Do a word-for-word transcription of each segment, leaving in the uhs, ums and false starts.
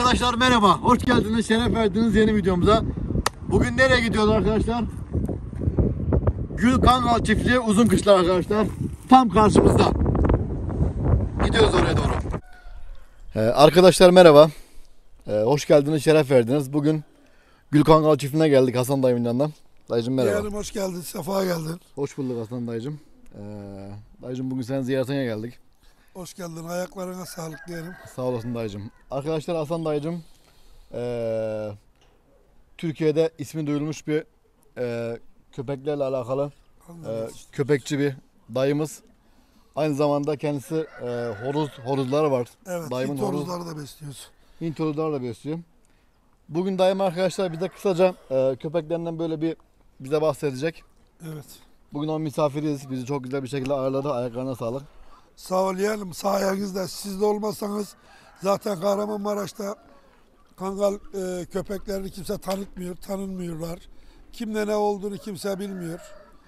Arkadaşlar merhaba, hoş geldiniz, şeref verdiniz yeni videomuza. Bugün nereye gidiyoruz arkadaşlar? Gül Kangal Çiftliği Uzunkışla arkadaşlar. Tam karşımızda. Gidiyoruz oraya doğru. Ee, arkadaşlar merhaba. Ee, hoş geldiniz, şeref verdiniz. Bugün Gül Kangal Çiftliği'ne geldik Hasan dayımın yanından. Dayıcım merhaba. Yeğenim hoş geldin, sefa geldin. Hoş bulduk Hasan dayıcım. Ee, dayıcım bugün senin ziyaretine geldik. Hoş geldin, ayaklarına sağlık diyelim. Sağ olasın dayıcım. Arkadaşlar Hasan dayıcım ee, Türkiye'de ismi duyulmuş bir ee, köpeklerle alakalı ee, köpekçi bir dayımız. Aynı zamanda kendisi ee, horoz horozları var. Evet, Dayımın Hint horoz- horozları da besliyoruz. Hint horozları da besliyor. Bugün dayım arkadaşlar bize kısaca ee, köpeklerinden böyle bir bize bahsedecek. Evet. Bugün onun misafiriyiz. Bizi çok güzel bir şekilde ağırladı. Ayaklarına sağlık. Sağ ol yeğenim, sayenizde. Siz de olmasanız zaten Kahramanmaraş'ta Kangal e, köpeklerini kimse tanıtmıyor, tanınmıyorlar. Kimde ne olduğunu kimse bilmiyor.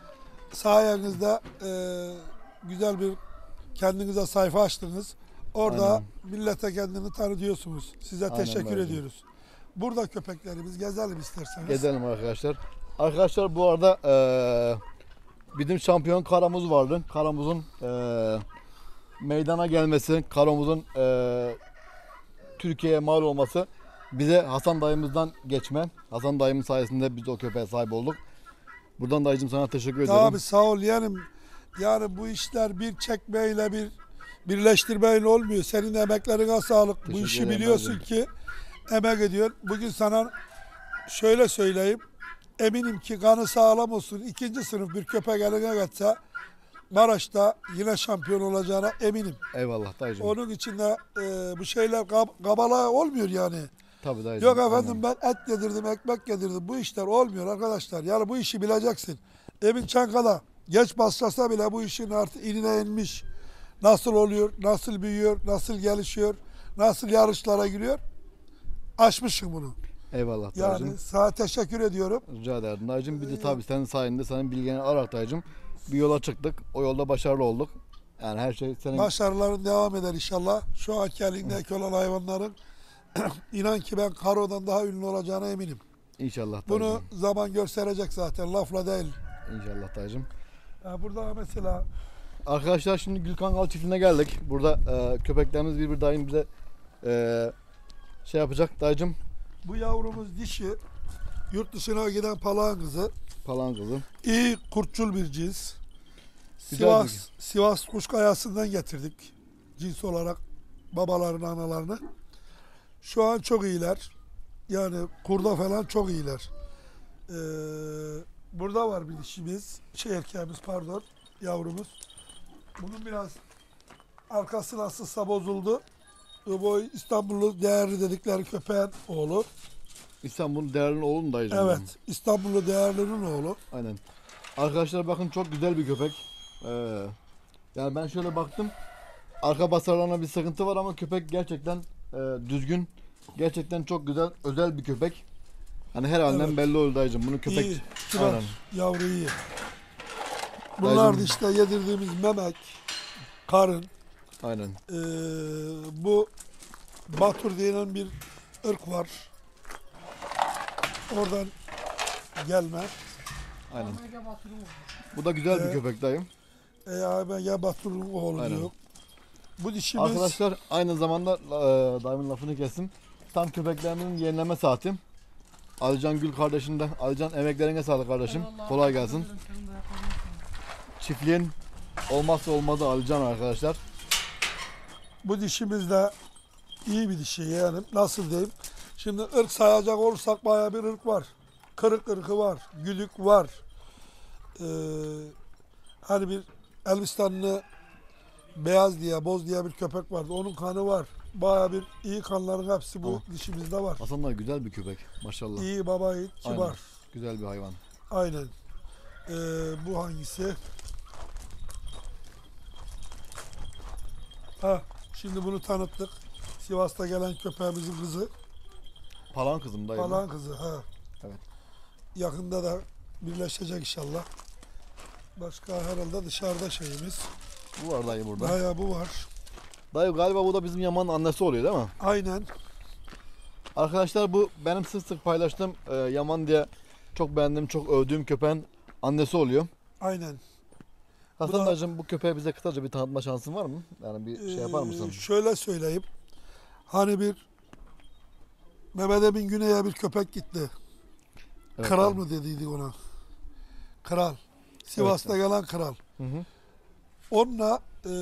Sayenizde e, güzel bir kendinize sayfa açtınız. Orada Aynen. millete kendini tanıtıyorsunuz. Size Aynen teşekkür öyle. ediyoruz. Burada köpeklerimiz gezelim isterseniz. Gezelim arkadaşlar. Arkadaşlar bu arada eee bizim şampiyon Karamuz vardı. Karamuz'un eee, meydana gelmesi, Karamuz'un eee, Türkiye'ye mal olması bize Hasan dayımızdan geçme. Hasan dayımın sayesinde biz o köpeğe sahip olduk. Buradan dayıcım sana teşekkür ederim. Abi sağ ol yeğenim. Yani bu işler bir çekmeyle bir birleştirmeyle olmuyor. Senin emeklerine sağlık. Teşekkür bu işi ederim biliyorsun abi. ki emek ediyorsun. Bugün sana şöyle söyleyeyim. Eminim ki kanı sağlam olsun. İkinci sınıf bir köpek eline geçse Maraş'ta yine şampiyon olacağına eminim. Eyvallah dayıcım. Onun için de e, bu şeyler kab kabala olmuyor yani. Tabii dayıcım. Yok efendim ben et yedirdim, ekmek yedirdim. Bu işler olmuyor arkadaşlar. Yani bu işi bileceksin. Emin Çankala geç başlasa bile bu işin artık inine inmiş. Nasıl oluyor, nasıl büyüyor, nasıl gelişiyor, nasıl yarışlara giriyor. Aşmışsın bunu. Eyvallah dayıcım. Yani sana teşekkür ediyorum. Rica ederim dayıcım. Biz de tabii senin sayende, senin bilgini alarak dayıcım bir yola çıktık. O yolda başarılı olduk. Yani her şey senin... Başarıların devam eder inşallah. Şu anki elindeki olan hayvanların inan ki ben Karo'dan daha ünlü olacağına eminim. İnşallah Bunu dayıcım. zaman gösterecek zaten, lafla değil. İnşallah dayıcım. Ya burada mesela Arkadaşlar şimdi Gül Kangal Çiftliği'ne geldik. Burada e, köpeklerimiz bir bir dayım bize e, şey yapacak dayıcım. bu yavrumuz dişi, yurt dışına giden palağın kızı. Falan kızı. İyi kurtçul bir cins. Güzel Sivas, bir- Sivas Kuşkayası'ndan getirdik. Cins olarak babalarını, analarını. Şu an çok iyiler. Yani kurda falan çok iyiler. Ee, burada var bir dişimiz. Şey erkeğimiz pardon. Yavrumuz. Bunun biraz arkası nasılsa bozuldu. Bu İstanbullu değerli dedikleri köpeğin oğlu. İstanbul Değerli'nin oğlu mu dayıcım? Evet. İstanbullu değerlinin oğlu. Aynen. Arkadaşlar bakın çok güzel bir köpek. Ee, yani ben şöyle baktım. Arka basarlarına bir sıkıntı var ama köpek gerçekten e, düzgün. Gerçekten çok güzel, özel bir köpek. Hani her halinden Evet. belli oldu dayıcım. Bunu köpek... İyi. Kibar. Aynen. Yavru iyi. Bunlar da Dayıcım. işte yedirdiğimiz memek, karın. Aynen. Ee, bu Batur denilen bir ırk var. Oradan gelme. Aynen. Bu da güzel bir Ee, köpek dayım. E ya ben ya Batur'un oğlu Aynen. diyor. Bu dişimiz Arkadaşlar aynı zamanda e, dayımın lafını kestim. Tam köpeklerinin yenileme saati. Alican Gül kardeşim de. Alican emeklerine sağlık kardeşim. Kolay gelsin. Çiftliğin olmazsa olmazı Alican arkadaşlar. bu dişimiz de iyi bir dişi yani. Nasıl diyeyim? Şimdi ırk sayacak olursak bayağı bir ırk var. Kırık ırkı var. Gülük var. Ee, hani bir Elbistanlı beyaz diye, boz diye bir köpek vardı. Onun kanı var. Bayağı bir iyi kanların hepsi bu Ama- dişimizde var. Hasan da güzel bir köpek maşallah. İyi baba yiğit, Aynen. kibar. Güzel bir hayvan. Aynen. Ee, bu hangisi? Ha, şimdi bunu tanıttık. Sivas'ta gelen köpeğimizin kızı. Palan kızım dayım. Falan kızı. Ha. Evet. Yakında da birleşecek inşallah. Başka herhalde dışarıda şeyimiz. Bu var dayı burada. Bayağı bu var. Dayı galiba bu da bizim Yaman'ın annesi oluyor değil mi? Aynen. Arkadaşlar bu benim sık sık paylaştığım e, Yaman diye çok beğendiğim, çok övdüğüm köpeğin annesi oluyor. Aynen. Hasan da- dayıcım bu köpeği bize kısaca bir tanıtma şansın var mı? Yani bir şey yapar mısın? Ee, şöyle söyleyeyim. Hani bir Mehmet Emin Güney'e bir köpek gitti. Evet, Kral abi. mı dediydik ona? Kral. Sivas'ta gelen kral. Hı hı. Onunla e,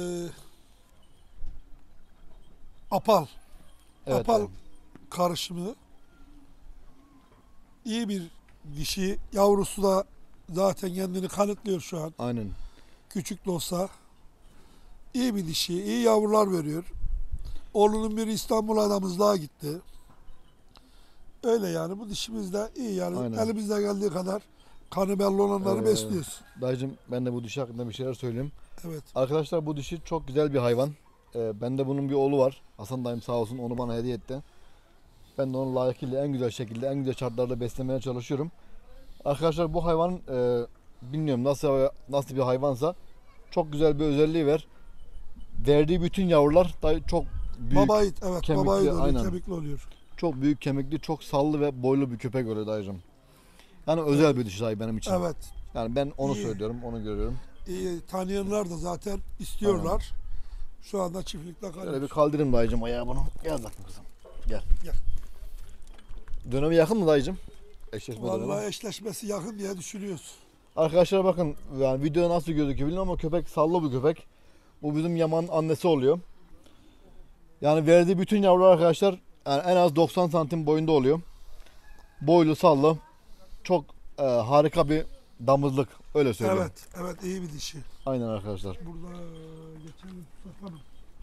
Apal. Evet, Apal abi. karışımı. İyi bir dişi. Yavrusu da zaten kendini kanıtlıyor şu an. Aynen. Küçük de olsa. İyi bir dişi. İyi yavrular veriyor. Oğlunun biri İstanbul'a damızlığa gitti. Öyle yani bu dişimiz de iyi yani Aynen. elimizde geldiği kadar kanı belli olanları Ee, besliyoruz. Dayıcım ben de bu dişi hakkında bir şeyler söyleyeyim. Evet. Arkadaşlar bu dişi çok güzel bir hayvan. Ee, bende bunun bir oğlu var. Hasan dayım sağ olsun onu bana hediye etti. Ben de onu layıkıyla en güzel şekilde, en güzel şartlarda beslemeye çalışıyorum. Arkadaşlar bu hayvanın e, bilmiyorum nasıl nasıl bir hayvansa çok güzel bir özelliği var. Verdiği bütün yavrular da çok büyük, Baba it, evet kemikli, baba it oluyor, aynen. kemikli oluyor. çok büyük kemikli, çok sallı ve boylu bir köpek oluyor dayıcım. Yani özel bir dişi dayı benim için. Evet. Yani ben onu İyi. söylüyorum, onu görüyorum. İyi, tanıyanlar da zaten istiyorlar. Şu anda çiftlikte kalıyor. Şöyle bir kaldırayım dayıcım ayağı bunu. Gel bakayım kızım. Gel. Gel. Dönemi yakın mı dayıcım? Eşleşme dönemi. Vallahi eşleşmesi yakın diye düşünüyoruz. Arkadaşlar bakın yani videoda nasıl gözüküyor bilmiyorum ama köpek sallı bir köpek. Bu bizim Yaman'ın annesi oluyor. Yani verdiği bütün yavrular arkadaşlar yani en az doksan santim boyunda oluyor. Boylu sallı. Çok e, harika bir damızlık öyle söyleyeyim. Evet, evet iyi bir dişi. Aynen arkadaşlar. Burada geçelim Mustafa'nın.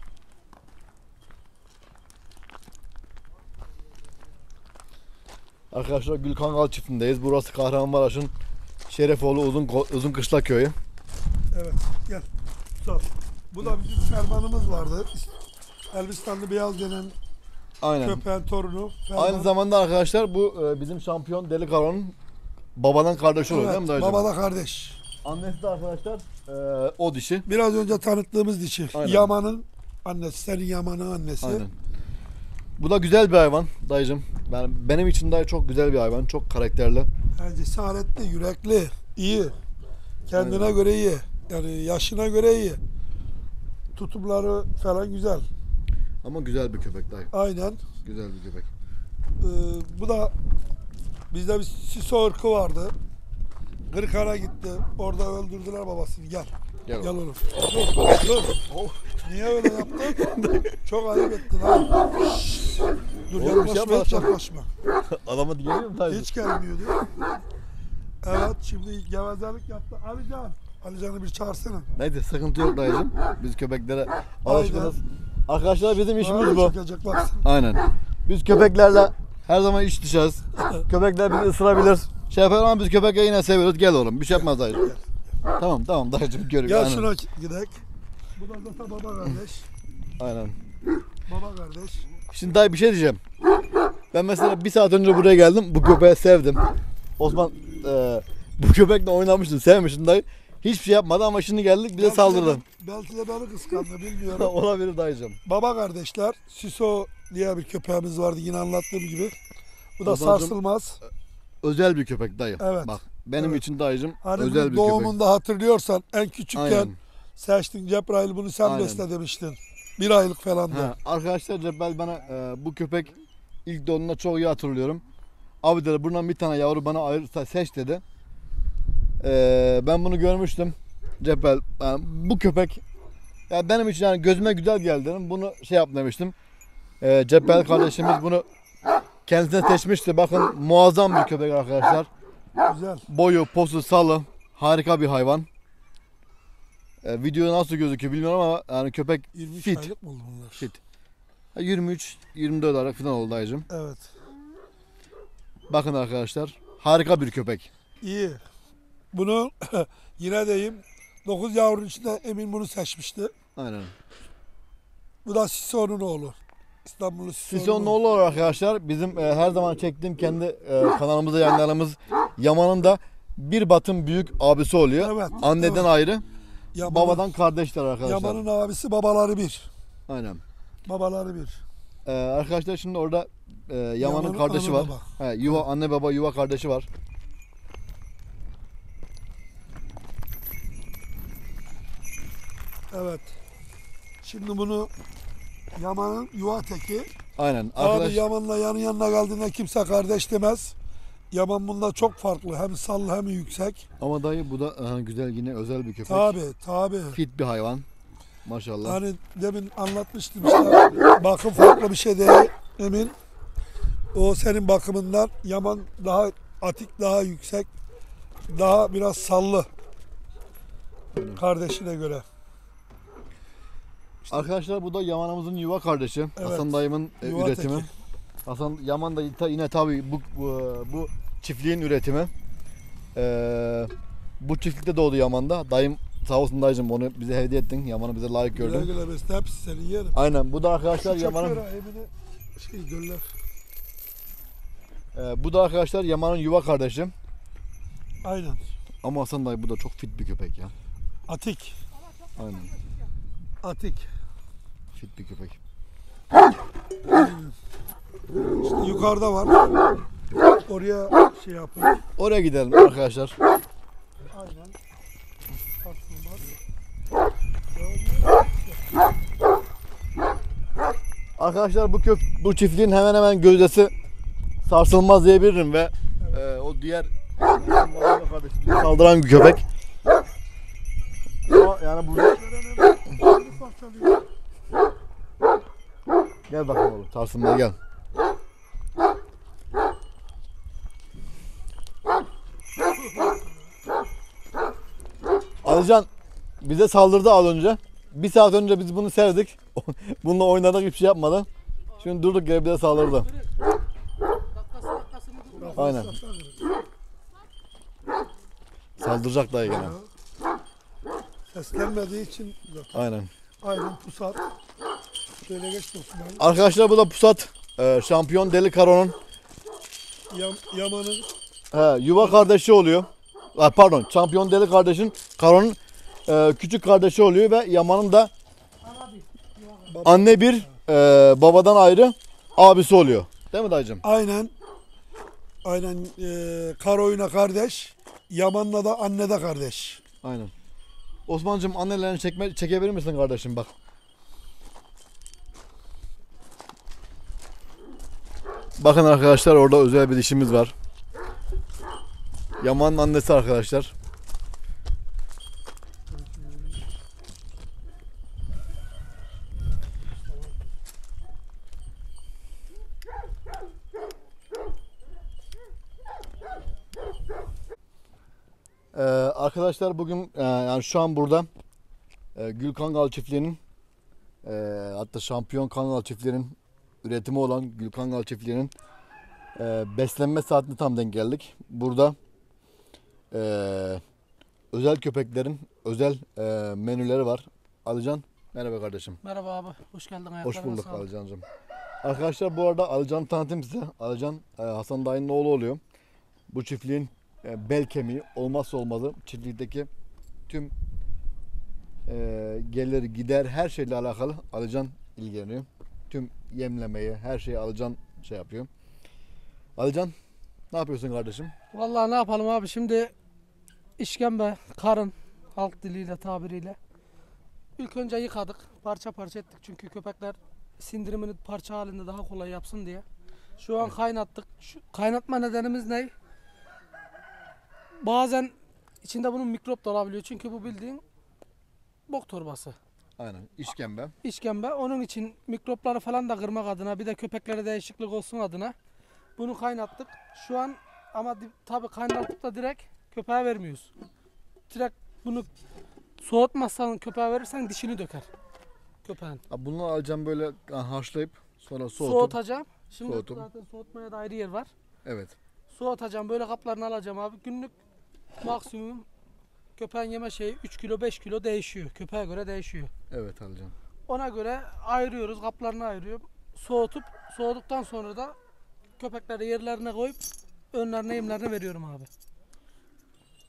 Arkadaşlar Gülkangal çiftindeyiz. Burası Kahramanmaraş'ın Şerefoğlu Uzun Uzun Kışla köyü. Evet, gel. Sağ. Bu da bizim fermanımız vardı. Elbistanlı Beyaz denen Aynen. köpeğin torunu. Ferman. Aynı zamanda arkadaşlar bu e, bizim şampiyon Deli Karo'nun babadan kardeşi oluyor değil mi Evet, dayıcım? baba da kardeş. Annesi de arkadaşlar e, o dişi. Biraz önce tanıttığımız dişi. Aynen. Yaman'ın annesi, senin Yaman'ın annesi. Aynen. Bu da güzel bir hayvan dayıcım. Ben, benim için dayı çok güzel bir hayvan. Çok karakterli. Yani cesaretli, yürekli, iyi. Kendine Aynen. göre iyi. Yani yaşına göre iyi. Tutumları falan güzel. Ama güzel bir köpek dayı. Aynen. Güzel bir köpek. Ee, bu da bizde bir siso ırkı vardı. Kırklar'a gitti. Orada öldürdüler babasını. Gel. Gel, Gel oğlum. oğlum. Dur. Dur. Niye öyle yaptın? Çok ayıp ettin ha. Şşş. Dur Oğlum, bir şey yaklaşma, yapma, hiç yapma. yaklaşma. Adama geliyor mu dayı? Hiç gelmiyordu. Evet şimdi gevezelik yaptı. Alican. Alican'ı bir çağırsana. Neyse sıkıntı yok dayıcım. Biz köpeklere alışkınız. Aynen. Arkadaşlar bizim işimiz bu. Çökecek baksana. Aynen. Biz köpeklerle her zaman iş dışarız. Köpekler bizi ısırabilir. Şey yapar ama biz köpekleri yine seviyoruz. Gel oğlum. Bir şey yapmaz dayı. Tamam tamam dayıcım görüyor. Gel Aynen. şuna gidelim. Bu da zaten baba kardeş. Aynen. Baba kardeş. Şimdi dayı bir şey diyeceğim. Ben mesela bir saat önce buraya geldim. Bu köpeği sevdim. Osman e, bu köpekle oynamıştım. Sevmiştim dayı. Hiçbir şey yapmadı ama şimdi geldik bize Belki de saldırdı. ben- Belki de beni kıskandı bilmiyorum. Olabilir dayıcım. Baba kardeşler. Siso diye bir köpeğimiz vardı yine anlattığım gibi. Bu da Ozan'cığım, sarsılmaz. Özel bir köpek dayı. Evet. Bak benim Evet. için dayıcım Hani özel bunun bir köpek. doğumunda hatırlıyorsan en küçükken Aynen. seçtin Cebrail bunu sen Aynen. besle demiştin. Bir aylık falan da. Ha, arkadaşlar Cebbel bana e, bu köpek ilk doğduğunda çok iyi hatırlıyorum. Abi dedi buradan bir tane yavru bana ayırırsa seç dedi. E, ben bunu görmüştüm. Cebbel yani bu köpek yani benim için yani gözüme güzel geldi dedim. Bunu şey yap demiştim. E, Cebbel kardeşimiz bunu kendisine seçmişti. Bakın muazzam bir köpek arkadaşlar. Güzel. Boyu, posu, salı harika bir hayvan. E, video nasıl gözüküyor bilmiyorum ama yani köpek yirmi üç fit. aylık mı oldu bunlar? Fit. yirmi üç yirmi dört aylık falan oldu dayıcım. Evet. Bakın arkadaşlar harika bir köpek. İyi. Bunu yine diyeyim dokuz yavrunun içinde Emin bunu seçmişti. Aynen. Bu da Siso'nun oğlu. İstanbul'u Siso'nun Sison'un oğlu olarak arkadaşlar bizim e, her zaman çektiğim kendi e, kanalımızda yayınlarımız Yaman'ın da bir batın büyük abisi oluyor. Evet, Anneden evet. ayrı, Yaman'ın, babadan kardeşler arkadaşlar. Yaman'ın abisi babaları bir. Aynen. Babaları bir. Ee, arkadaşlar şimdi orada e, Yaman'ın Yaman'ın kardeşi ana var. baba. He, yuva anne baba yuva kardeşi var. Evet. Şimdi bunu Yaman'ın yuva teki. Aynen. Abi Arkadaş Yaman'la yanı yanına geldiğinde kimse kardeş demez. Yaman bunda çok farklı. Hem sallı hem yüksek. ama dayı bu da aha, güzel yine özel bir köpek. Tabi tabi. Fit bir hayvan. Maşallah. Hani demin anlatmıştım işte. Bakım farklı bir şey değil Emin. O senin bakımından Yaman daha atik, daha yüksek. Daha biraz sallı. Kardeşine göre. Arkadaşlar bu da Yaman'ımızın yuva kardeşi. Evet. Hasan dayımın e, Yuva üretimi. teki. Hasan Yaman da ta- yine tabii bu, bu bu çiftliğin üretimi. Ee, bu çiftlikte doğdu Yaman'da. Dayım sağ olsun dayıcım onu bize hediye ettin. Yaman'ı bize layık Güle gördün. güle besle hepsi senin yerim. Aynen bu da arkadaşlar Şu Yaman'ın çöpleri Emine şey göller. e, bu da arkadaşlar Yaman'ın yuva kardeşi. Aynen. Ama Hasan dayı bu da çok fit bir köpek ya. Atik. Aynen. Atik. Fit bir köpek. İşte yukarıda var. Oraya şey yapın. Oraya gidelim arkadaşlar. Aynen. Sarsılmaz. Arkadaşlar bu köp bu çiftliğin hemen hemen gözdesi sarsılmaz diyebilirim ve e, o diğer kardeşimize saldıran bir köpek. Ama yani burada gel bakalım oğlum sarsılmaya gel. Alican bize saldırdı az önce. Bir saat önce biz bunu sevdik. Bununla oynadık hiçbir şey yapmadı. Şimdi durduk yere bize saldırdı. Aynen. Saldıracak dayı gene. Ses gelmediği için zaten. Aynen. Aynen pusat. Şöyle geç dostum. Arkadaşlar bu da Pusat. Ee, şampiyon Deli Karo'nun Yam, Yaman'ın he, yuva kardeşi oluyor. Ha, pardon, şampiyon Deli kardeşin Karo'nun e, küçük kardeşi oluyor ve Yaman'ın da anne bir e, babadan ayrı abisi oluyor. Değil mi dayıcım? aynen aynen e, Karo'yla kardeş. Yaman'la da anne de kardeş. Aynen. Osman'cığım annelerini çekme, çekebilir misin kardeşim bak. Bakın arkadaşlar orada özel bir dişimiz var. Yaman'ın annesi arkadaşlar. Ee, arkadaşlar bugün e, yani şu an burada e, Gül Kangal çiftliğinin e, hatta şampiyon Kangal çiftliğinin üretimi olan Gül Kangal çiftliğinin e, beslenme saatine tam denk geldik. Burada e, özel köpeklerin özel e, menüleri var. Alican merhaba kardeşim. Merhaba abi, hoş geldin. Ayaklarına Hoş bulduk sağlık. Alican'cığım. Arkadaşlar bu arada Alican'ı tanıtayım size. Alican e, Hasan dayının oğlu oluyor. Bu çiftliğin e, bel kemiği olmazsa olmazı. Çiftlikteki tüm e, gelir gider her şeyle alakalı Alican ilgileniyor. Tüm yemlemeyi her şeyi Alican şey yapıyor. Alican ne yapıyorsun kardeşim? Vallahi ne yapalım abi, şimdi işkembe, karın, halk diliyle, tabiriyle. İlk önce yıkadık, parça parça ettik çünkü köpekler sindirimini parça halinde daha kolay yapsın diye. Şu an kaynattık. Şu, kaynatma nedenimiz ne? Bazen içinde bunun mikrop da olabiliyor çünkü bu bildiğin bok torbası. Aynen işkembe. İşkembe. Onun için mikropları falan da kırmak adına, bir de köpeklere değişiklik olsun adına bunu kaynattık. Şu an ama di- tabii kaynatıp da direkt köpeğe vermiyoruz. Direkt bunu soğutmazsan köpeğe verirsen dişini döker köpeğin. Ha, bunları Alican böyle ha, haşlayıp sonra soğutup. Soğutacağım. Şimdi soğutup. zaten soğutmaya da ayrı yer var. Evet. Soğutacağım, böyle kaplarını alacağım abi. Günlük maksimum köpeğin yeme şeyi üç kilo beş kilo değişiyor. Köpeğe göre değişiyor. Evet Alican. Ona göre ayırıyoruz, kaplarını ayırıyorum. Soğutup, soğuduktan sonra da köpekleri yerlerine koyup önlerine yemlerini veriyorum abi.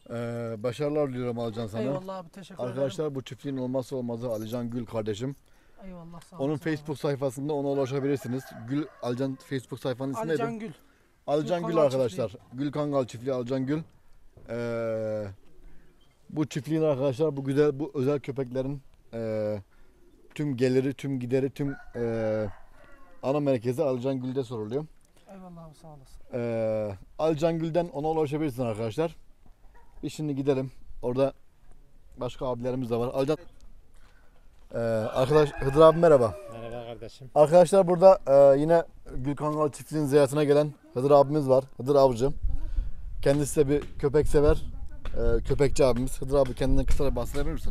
Ee, başarılar diliyorum Alican sana. Eyvallah abi, teşekkür ederim. Arkadaşlar bu çiftliğin olmazsa olmazı Alican Gül kardeşim. Eyvallah sağ Onun olasın. Facebook sayfasında ona ulaşabilirsiniz. Gül Alcan Facebook sayfanın ismi neydi? Alican Gül. Alcan Gül Gül Kangal arkadaşlar. Gül Kangal çiftliği Alcan Gül. Ee, bu çiftliğin arkadaşlar bu güzel bu özel köpeklerin e, tüm geliri, tüm gideri, tüm e, ana merkezi Alcan Gül'de soruluyor. Eyvallah abi sağ olasın. Ee, Alcan Gül'den ona ulaşabilirsiniz arkadaşlar. Biz şimdi gidelim. Orada başka abilerimiz de var. Alcan ee, arkadaş Hıdır abi merhaba. Merhaba kardeşim. Arkadaşlar burada e, yine Gül Kangal çiftliğinin ziyaretine gelen Hıdır abimiz var. Hıdır avcı. Kendisi de bir köpek sever. E, köpekçi abimiz. Hıdır abi kendinden kısaca bahsedebilir misin?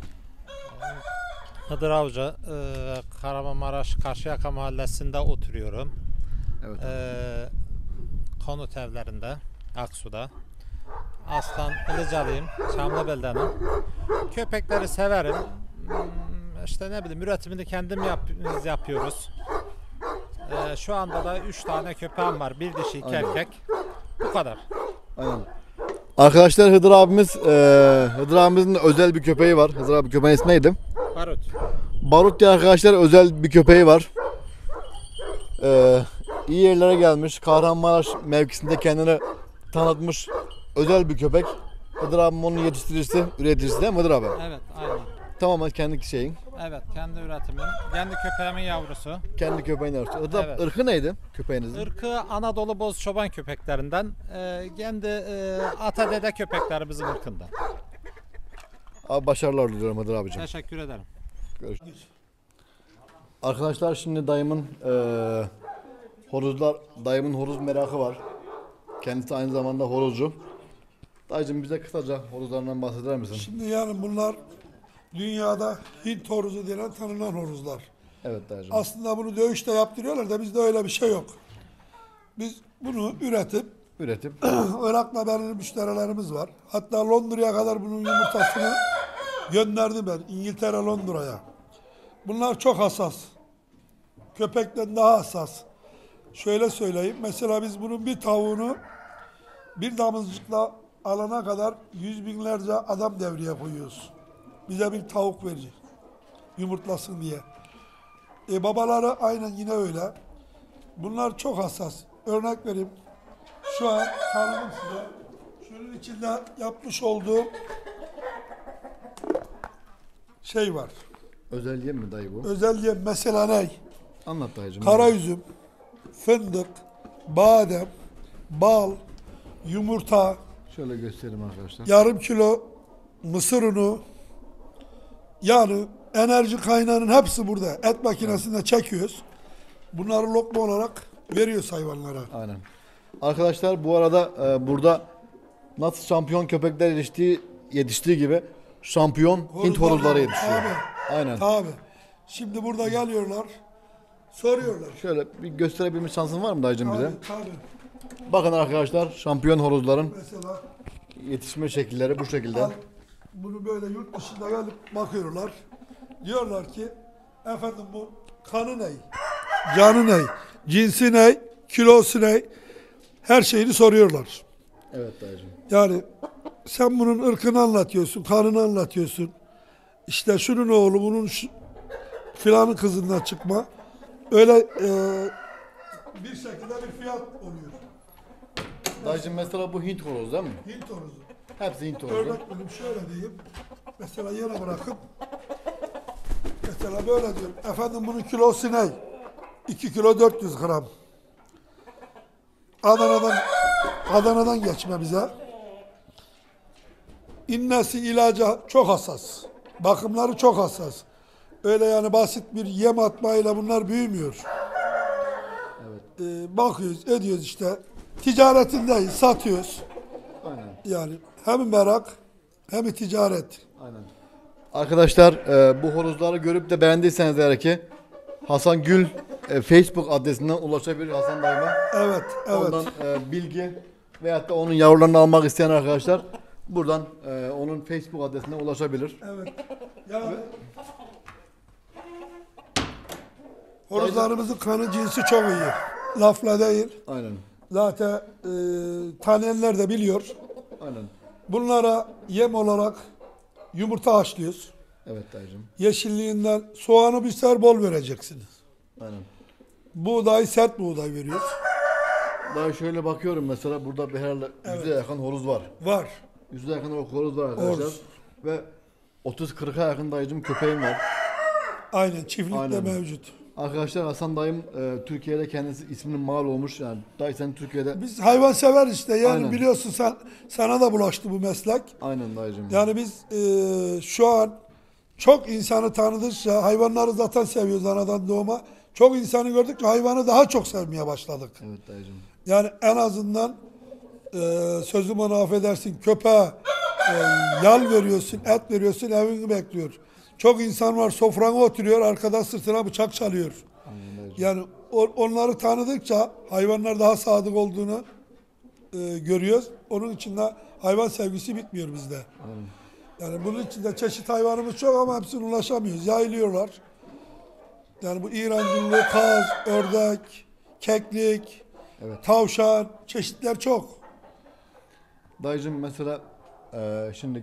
Hıdır Avcı, e, Kahramanmaraş Karşıyaka mahallesinde oturuyorum. Evet. E, konut evlerinde, Aksu'da. Aslan Ilıcalıyım, Çamlıbel'denim. Köpekleri severim. Hmm, İşte ne bileyim üretimini kendim yap, biz yapıyoruz. E, şu anda da üç tane köpeğim var. Bir dişi, iki Aynen. erkek. Bu kadar. Aynen. Arkadaşlar Hıdır abimiz e, Hıdır abimizin özel bir köpeği var. Hıdır abi köpeğin ismi neydi? Barut. Barut diye arkadaşlar özel bir köpeği var. Ee, iyi yerlere gelmiş. Kahramanmaraş mevkisinde kendini tanıtmış özel bir köpek. Hıdır abim onun yetiştiricisi, üreticisi değil mi Hıdır abi? Evet, aynen. Tamamen kendi şeyin, Evet, kendi üretimim. Kendi köpeğimin yavrusu. kendi köpeğin arası. Hıdır Evet. ırkı neydi köpeğinizin? Irkı Anadolu Boz Çoban köpeklerinden. E, kendi e, ata dede köpeklerimizin ırkından. Abi başarılar diliyorum Hıdır abicim. Teşekkür ederim. Görüşürüz. Arkadaşlar şimdi dayımın eee horozlar, dayımın horoz merakı var. Kendisi aynı zamanda horozcu. Dayıcım bize kısaca horozlarından bahseder misin? Şimdi yani bunlar dünyada Hint horozu denen tanınan horozlar. Evet dayıcım. Aslında bunu dövüşte yaptırıyorlar da bizde öyle bir şey yok. Biz bunu üretip Üretip Irak'la belirli müşterilerimiz var. Hatta Londra'ya kadar bunun yumurtasını gönderdim ben. İngiltere Londra'ya. Bunlar çok hassas. Köpekten daha hassas. Şöyle söyleyeyim. Mesela biz bunun bir tavuğunu bir damızcıkla alana kadar yüz binlerce adam devreye koyuyoruz. Bize bir tavuk verecek. Yumurtlasın diye. E babaları aynen yine öyle. Bunlar çok hassas. Örnek vereyim. Şu an tanıdım size. Şunun içinde yapmış olduğum şey var. özel yem mi dayı bu? Özel yem mesela ne? Anlat dayıcım. Kara üzüm, fındık, badem, bal, yumurta, Şöyle göstereyim arkadaşlar. yarım kilo mısır unu, yani enerji kaynağının hepsi burada. Et makinesinde çekiyoruz. Bunları lokma olarak veriyoruz hayvanlara. Aynen. Arkadaşlar bu arada e, burada nasıl şampiyon köpekler yetiştiği, yetiştiği gibi şampiyon Hint Horozlar- horozları yetişiyor. Tabii, Aynen. tabii. Şimdi burada geliyorlar, soruyorlar. Şöyle bir gösterebilme şansın var mı dayıcım bize? Tabii, tabii. Bakın arkadaşlar şampiyon horozların Mesela yetişme şekilleri bu şekilde. al, bunu böyle yurt dışında gelip bakıyorlar. Diyorlar ki efendim bu kanı ne? Canı ne? Cinsi ne? Kilosu ne? Her şeyini soruyorlar. Evet dayıcım. Yani sen bunun ırkını anlatıyorsun, kanını anlatıyorsun. İşte şunun oğlu bunun şu, filanın kızından çıkma. Öyle e, bir şekilde bir fiyat oluyor. Dayıcım mesela bu Hint horoz değil mi? Hint horozu. Hepsi Hint horozu. Örnek vereyim şöyle diyeyim. Mesela yere bırakıp mesela böyle diyorum. Efendim bunun kilosu ne? iki kilo dört yüz gram. Adana'dan Adana'dan geçme bize. İnnesi ilaca çok hassas. Bakımları çok hassas. Öyle yani basit bir yem atmayla bunlar büyümüyor. Evet. Ee, bakıyoruz, ediyoruz işte. Ticaretindeyiz, satıyoruz. Aynen. Yani hem merak hem ticaret. Aynen. Arkadaşlar e, bu horozları görüp de beğendiyseniz eğer ki Hasan Gül e, Facebook adresinden ulaşabilir Hasan dayıma. Evet, evet. Ondan e, bilgi veyahut da onun yavrularını almak isteyen arkadaşlar buradan e, onun Facebook adresinden ulaşabilir. Evet. Yani horozlarımızın kanı cinsi çok iyi. Lafla değil. Aynen. Zaten e, tanıyanlar da biliyor. Aynen. Bunlara yem olarak yumurta haşlıyoruz. Evet dayıcım. Yeşilliğinden soğanı bir ser bol vereceksiniz. Aynen. Buğday sert buğday veriyoruz. Daha şöyle bakıyorum mesela burada bir herhalde yüze yakın horoz var. Var. Yüze yakın horoz var arkadaşlar. Horoz. Ve otuz kırka yakın dayıcım köpeğim var. Aynen çiftlikte Aynen. mevcut. Arkadaşlar Hasan dayım e, Türkiye'de kendisi isminin mal olmuş yani. Dayı sen Türkiye'de. Biz hayvan sever işte yani Aynen. biliyorsun sen sana da bulaştı bu meslek. Aynen dayıcım. Yani biz e, şu an çok insanı tanıdıkça hayvanları zaten seviyoruz anadan doğma. Çok insanı gördükçe hayvanı daha çok sevmeye başladık. Evet dayıcım. Yani en azından e, sözüm ona affedersin köpeğe e, yal veriyorsun, et veriyorsun evini bekliyor. Çok insan var sofrana oturuyor arkadan sırtına bıçak çalıyor. Aynen dayıcım. Yani o- onları tanıdıkça hayvanlar daha sadık olduğunu e, görüyoruz. Onun için de hayvan sevgisi bitmiyor bizde. Aynen. Yani bunun içinde çeşit hayvanımız çok ama hepsine ulaşamıyoruz. Yayılıyorlar. Yani bu İran gülü, kaz, ördek, keklik, Evet. tavşan, çeşitler çok. Dayıcım mesela e, şimdi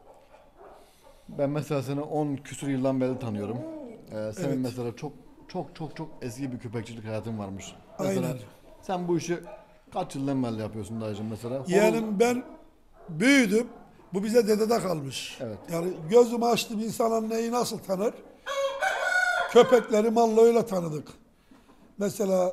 ben mesela seni on küsur yıldan beri tanıyorum. E, senin Evet. mesela çok çok çok çok eski bir köpekçilik hayatın varmış. Mesela Aynen. sen bu işi kaç yıldan beri yapıyorsun dayıcım mesela? Horoz- Yani ben büyüdüm. Bu bize dedede kalmış. Evet. Yani gözümü açtım insan neyi nasıl tanır? Köpekleri malla öyle tanıdık. Mesela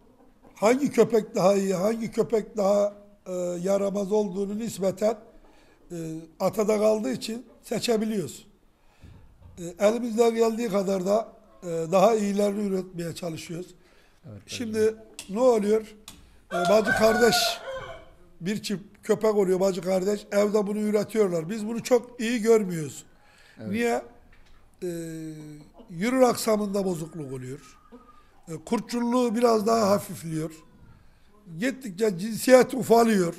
hangi köpek daha iyi, hangi köpek daha e, yaramaz olduğunu nispeten e, atada kaldığı için seçebiliyoruz. E, elimizden geldiği kadar da e, daha iyilerini üretmeye çalışıyoruz. Evet, Şimdi ne oluyor? E, bacı kardeş bir çift köpek oluyor bacı kardeş evde bunu üretiyorlar. Biz bunu çok iyi görmüyoruz. Evet. Niye? E, yürür aksamında bozukluk oluyor. E, kurtçulluğu biraz daha hafifliyor. Gittikçe cinsiyet ufalıyor.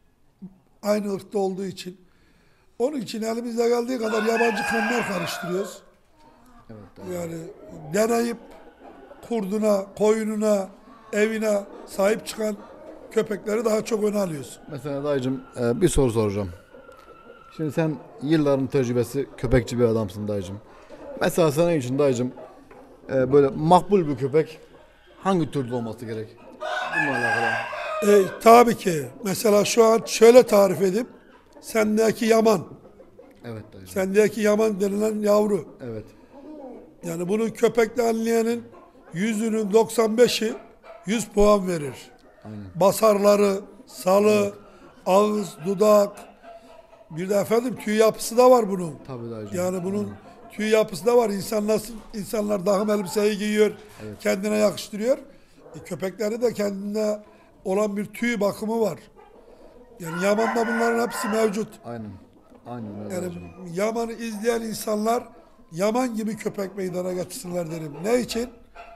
Aynı ırkta olduğu için. Onun için elimizde geldiği kadar yabancı kanlar karıştırıyoruz. Evet, dayıcım. Yani deneyip kurduna, koyununa, evine sahip çıkan köpekleri daha çok öne alıyoruz. Mesela dayıcım e, bir soru soracağım. Şimdi sen yılların tecrübesi köpekçi bir adamsın dayıcım. Mesela senin için dayıcım e, böyle makbul bir köpek hangi türde olması gerek? Bununla alakalı. E, tabii ki. Mesela şu an şöyle tarif edeyim. Sendeki yaman. Evet dayıcım. Sendeki yaman denilen yavru. Evet. Yani bunu köpekle anlayanın yüzünün doksan beşi yüz puan verir. Aynen. Basarları, salı, ağız, dudak. Bir de efendim tüy yapısı da var bunun. Tabii dayıcım. Yani bunun tüy yapısı da var. İnsan nasıl insanlar dahım elbiseyi giyiyor, Evet. kendine yakıştırıyor. E, köpekleri de kendine olan bir tüy bakımı var. Yani Yaman'da bunların hepsi mevcut. Aynen. Aynen öyle Yani dayıcım. Yaman'ı izleyen insanlar Yaman gibi köpek meydana getirsinler derim. Ne için?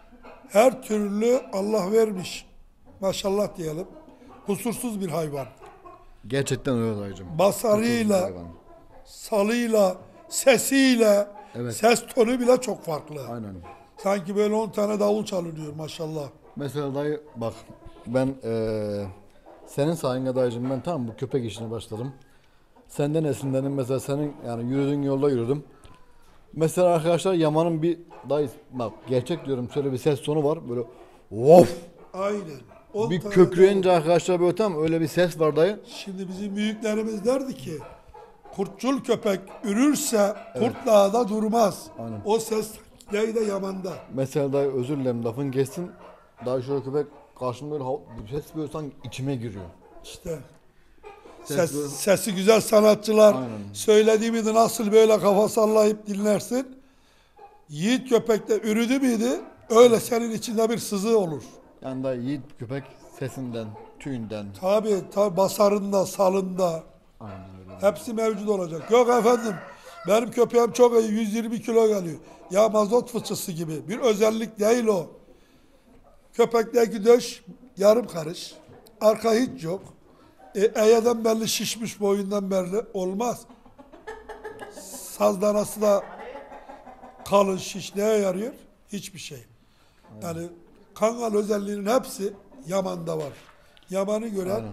Her türlü Allah vermiş. Maşallah diyelim. Kusursuz bir hayvan. Gerçekten öyle dayıcım. Basarıyla, Hayvan. salıyla, sesiyle, Evet. ses tonu bile çok farklı. Aynen. Sanki böyle on tane davul çalınıyor maşallah. Mesela dayı bak ben eee, senin sayende dayıcım ben tam bu köpek işine başladım. Senden esinlendim mesela senin yani yürüdüğün yolda yürüdüm. Mesela arkadaşlar Yaman'ın bir dayı bak gerçek diyorum şöyle bir ses tonu var böyle of Aynen. on bir tane kökleyince davul. arkadaşlar böyle tam öyle bir ses var dayı. Şimdi bizim büyüklerimiz derdi ki kurtçul köpek ürürse kurt dağda durmaz. Aynen. O ses yayda Yaman'da. Mesela dayı özür dilerim lafın geçsin. Dayı şöyle köpek karşımda böyle hav- bir ses böyle sanki içime giriyor. İşte Ses ses, böyle- sesi güzel sanatçılar Aynen. söylediğimi de nasıl böyle kafa sallayıp dinlersin. Yiğit köpek de ürüdü müydü öyle senin içinde bir sızı olur. Yani dayı yiğit köpek sesinden, tüyünden. Tabi tabi basarında, salında Aynen öyle. hepsi mevcut olacak. Yok efendim benim köpeğim çok iyi yüz yirmi kilo geliyor. Ya mazot fıçısı gibi bir özellik değil o. Köpekteki döş yarım karış. Arka hiç yok. E, eyeden belli şişmiş boyundan belli olmaz. Saz danası da kalın şiş neye yarıyor? Hiçbir şey. Yani kangal özelliğinin hepsi Yaman'da var. Yaman'ı gören Aynen.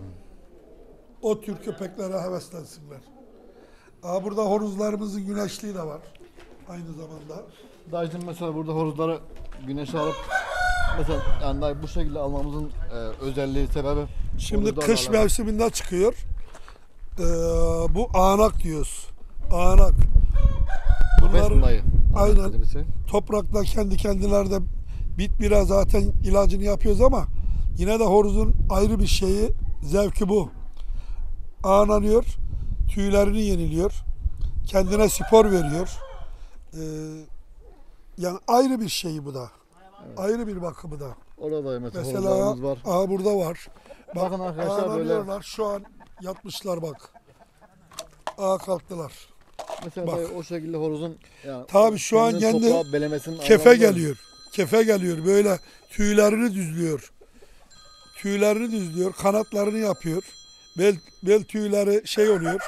o tür köpeklere heveslensinler. Aa, burada horozlarımızın güneşliği de var. aynı zamanda. Dayıcım mesela burada horozları güneşe alıp mesela yani dayı bu şekilde almamızın e, özelliği sebebi Şimdi horozlarla kış alakalı. mevsiminde çıkıyor. Ee, bu ağanak diyoruz. Ağanak. Kafes mi dayı? Aynen. Hadi bir şey. Toprakla kendi kendilerine bit bira zaten ilacını yapıyoruz ama yine de horozun ayrı bir şeyi, zevki bu. Ağlanıyor, tüylerini yeniliyor, kendine spor veriyor. Ee, yani ayrı bir şey bu da. Evet. Ayrı bir bakımı da. Orada da mesela, Mesela horozlarımız var. aha burada var. Bak, Bakın arkadaşlar böyle ağlanıyorlar, şu an yatmışlar bak. Ağa kalktılar. mesela bak. dayı o şekilde horozun yani Tabii şu an kendini kendi toprağa belemesinin kefe anlamı var. geliyor. Kefe geliyor. Böyle tüylerini düzlüyor. Tüylerini düzlüyor. Kanatlarını yapıyor. Bel, bel tüyleri şey oluyor.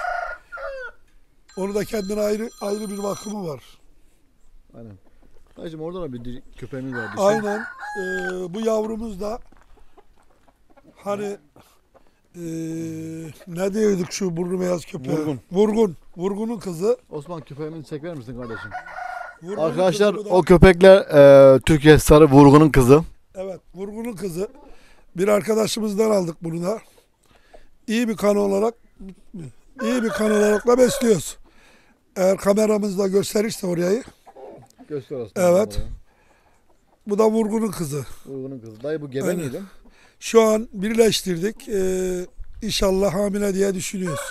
Onu da kendine ayrı ayrı bir bakımı var. Aynen. Dayıcım orada da bir di- köpeğimiz var. dişi. Aynen. Ee, bu yavrumuz da hani ee, ne diyorduk şu burnu beyaz köpeğe? Vurgun. Vurgun. Vurgunun kızı. Osman köpeğimizi çeker misin kardeşim? Vurgunun Arkadaşlar kızı bu da. o köpekler e, Türkiye Sarı Vurgun'un kızı. Evet, Vurgun'un kızı. Bir arkadaşımızdan aldık bunu da. İyi bir kan olarak iyi bir kan olarak da besliyoruz. Eğer kameramızda gösterirse orayı. Göster Osman. Evet. oraya. Bu da Vurgun'un kızı. Vurgun'un kızı. Dayı bu gebe Aynen. miydi? Şu an birleştirdik. Ee, inşallah hamile diye düşünüyoruz.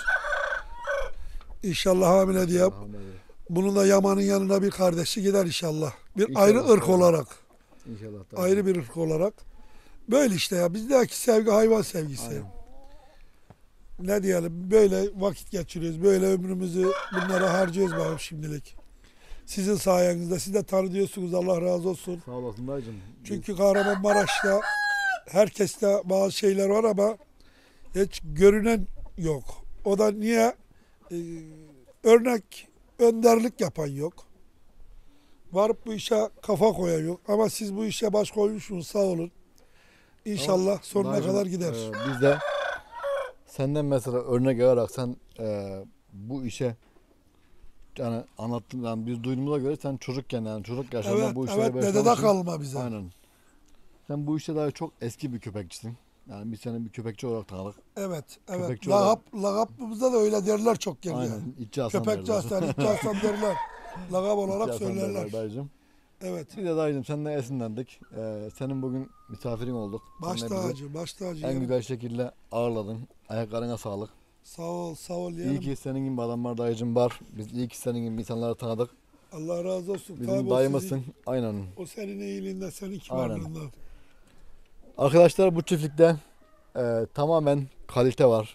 İnşallah hamile diye. Bunun da Yaman'ın yanına bir kardeşi gider inşallah. Bir İnşallah, ayrı ırk inşallah. olarak. İnşallah. dayı. Ayrı bir ırk olarak. Böyle işte ya. Bizdeki sevgi hayvan sevgisi. Aynen. Ne diyelim, böyle vakit geçiriyoruz, böyle ömrümüzü bunlara harcıyoruz bakalım şimdilik. Sizin sayenizde, siz de tanıyorsunuz, Allah razı olsun. Sağ olasın dayıcım. Çünkü Kahramanmaraş'ta herkeste bazı şeyler var ama hiç görünen yok. O da niye? Ee, örnek, önderlik yapan yok. Varıp bu işe kafa koyan yok. Ama siz bu işe baş koymuşsunuz, sağ olun. İnşallah Ama sonuna dayıcım, kadar gider. e, biz de senden mesela örnek alarak sen e, bu işe yani anlattın yani biz duyduğumuza göre sen çocukken yani çocuk yaşında evet, bu işlere evet, başlamışsın. dedede kalma bize. Aynen. Sen bu işte daha çok eski bir köpekçisin. Yani biz seni bir köpekçi olarak tanıdık. Evet, evet. Köpekçi Lagap, lagapımızda da öyle derler çok geliyor. Aynen. İtçi Hasan Köpekçi derler. Hasan, İtçi Hasan derler. Lagap olarak İtçi Hasan söylerler. derler dayıcım. Evet. Biz de dayıcım seninle esinlendik. Ee, senin bugün misafirin olduk. Baş Sen de bizi tacı, baş tacı. en yerim. güzel şekilde ağırladın. Ayaklarına sağlık. Sağ ol, sağ ol İyi yeğenim. ki senin gibi adamlar dayıcım var. Biz iyi ki senin gibi insanları tanıdık. Allah razı olsun. Bizim Tabii o dayımızsın. sizin- Aynen. O senin iyiliğinden, senin Aynen. kibarlığından. Arkadaşlar bu çiftlikte e, tamamen kalite var.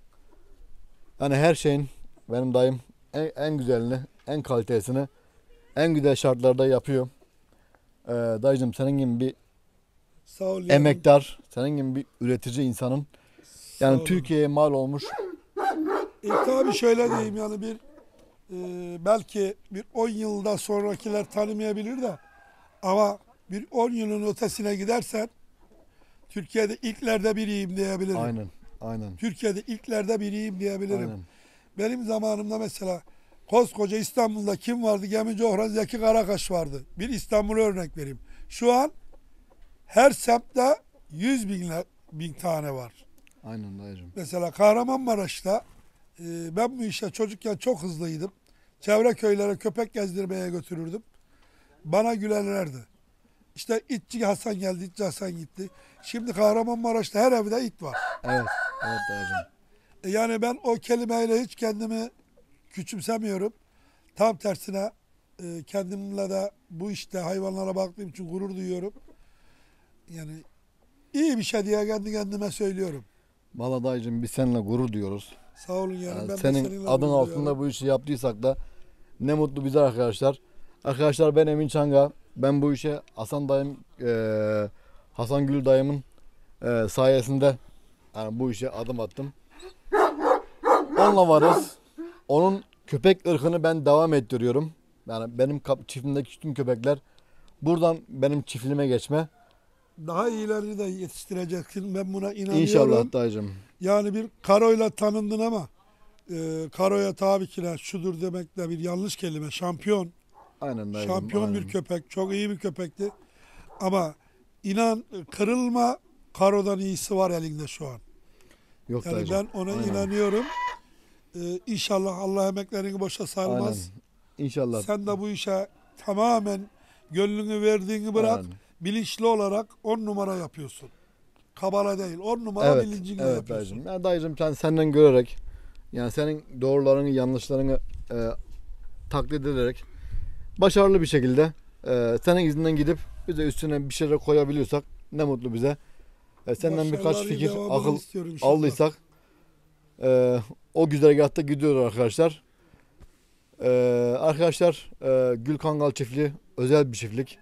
Yani her şeyin benim dayım en, en güzelini, en kalitesini en güzel şartlarda yapıyor. E, dayıcım senin gibi bir Sağ ol yeğenim. emektar, senin gibi bir üretici insanın Sağ yani olun. Türkiye'ye mal olmuş. E, tabii şöyle diyeyim yani bir e, belki bir on yıldan sonrakiler tanımayabilir de ama bir on yılın ötesine gidersen Türkiye'de ilklerde biriyim diyebilirim. Aynen, aynen. Türkiye'de ilklerde biriyim diyebilirim. Aynen. Benim zamanımda mesela koskoca İstanbul'da kim vardı? Gemici Orhan Zeki Karakaş vardı. Bir İstanbul'a örnek vereyim. Şu an her semtte yüz bin, bin tane var. Aynen dayıcım. Mesela Kahramanmaraş'ta e, ben bu işe çocukken çok hızlıydım. Çevre köylere köpek gezdirmeye götürürdüm. Bana gülerlerdi. İşte itçi Hasan geldi, itçi Hasan gitti. Şimdi Kahramanmaraş'ta her evde it var. Evet, evet dayıcım. E, yani ben o kelimeyle hiç kendimi küçümsemiyorum. Tam tersine e, kendimle de bu işte hayvanlara baktığım için gurur duyuyorum. Yani iyi bir şey diye kendi kendime söylüyorum. Valla dayıcım biz seninle gurur duyuyoruz. Sağ olun yani. Yani ben de senin seninle adın gurur altında duyuyorum. bu işi yaptıysak da ne mutlu bize arkadaşlar. Arkadaşlar ben Emin Çanga. Ben bu işe Hasan dayım, eee, Hasan Gül dayımın eee, sayesinde yani bu işe adım attım. Onunla varız. Onun köpek ırkını ben devam ettiriyorum. Yani benim kap- çiftlimdeki tüm köpekler buradan benim çiftliğime geçme. Daha iyilerini de yetiştireceksin. Ben buna inanıyorum. İnşallah dayıcım. Yani bir karoyla tanındın ama e, karoya tabii ki de şudur demek de bir yanlış kelime. Şampiyon. Aynen dayıcım. Şampiyon aynen. bir köpek. Çok iyi bir köpekti. Ama inan kırılma, Karo'dan iyisi var elinde şu an. Yok Yani dayıcım. ben ona Aynen. inanıyorum. Ee, inşallah Allah emeklerini boşa sarmaz. Aynen. İnşallah. Sen de bu işe tamamen gönlünü verdiğini bırak. Aynen. Bilinçli olarak on numara yapıyorsun. Kabala değil. On numara Evet, bilincinle evet yapıyorsun. dayıcım. Yani dayıcım sen senden görerek yani senin doğrularını, yanlışlarını e, taklit ederek başarılı bir şekilde e, senin izinden gidip bize üstüne bir şeyler koyabiliyorsak ne mutlu bize. E, senden birkaç Başarıların fikir, devamını akıl istiyorum inşallah. aldıysak e, o güzergahta gidiyoruz arkadaşlar. E, arkadaşlar e, Gül Kangal çiftliği özel bir çiftlik.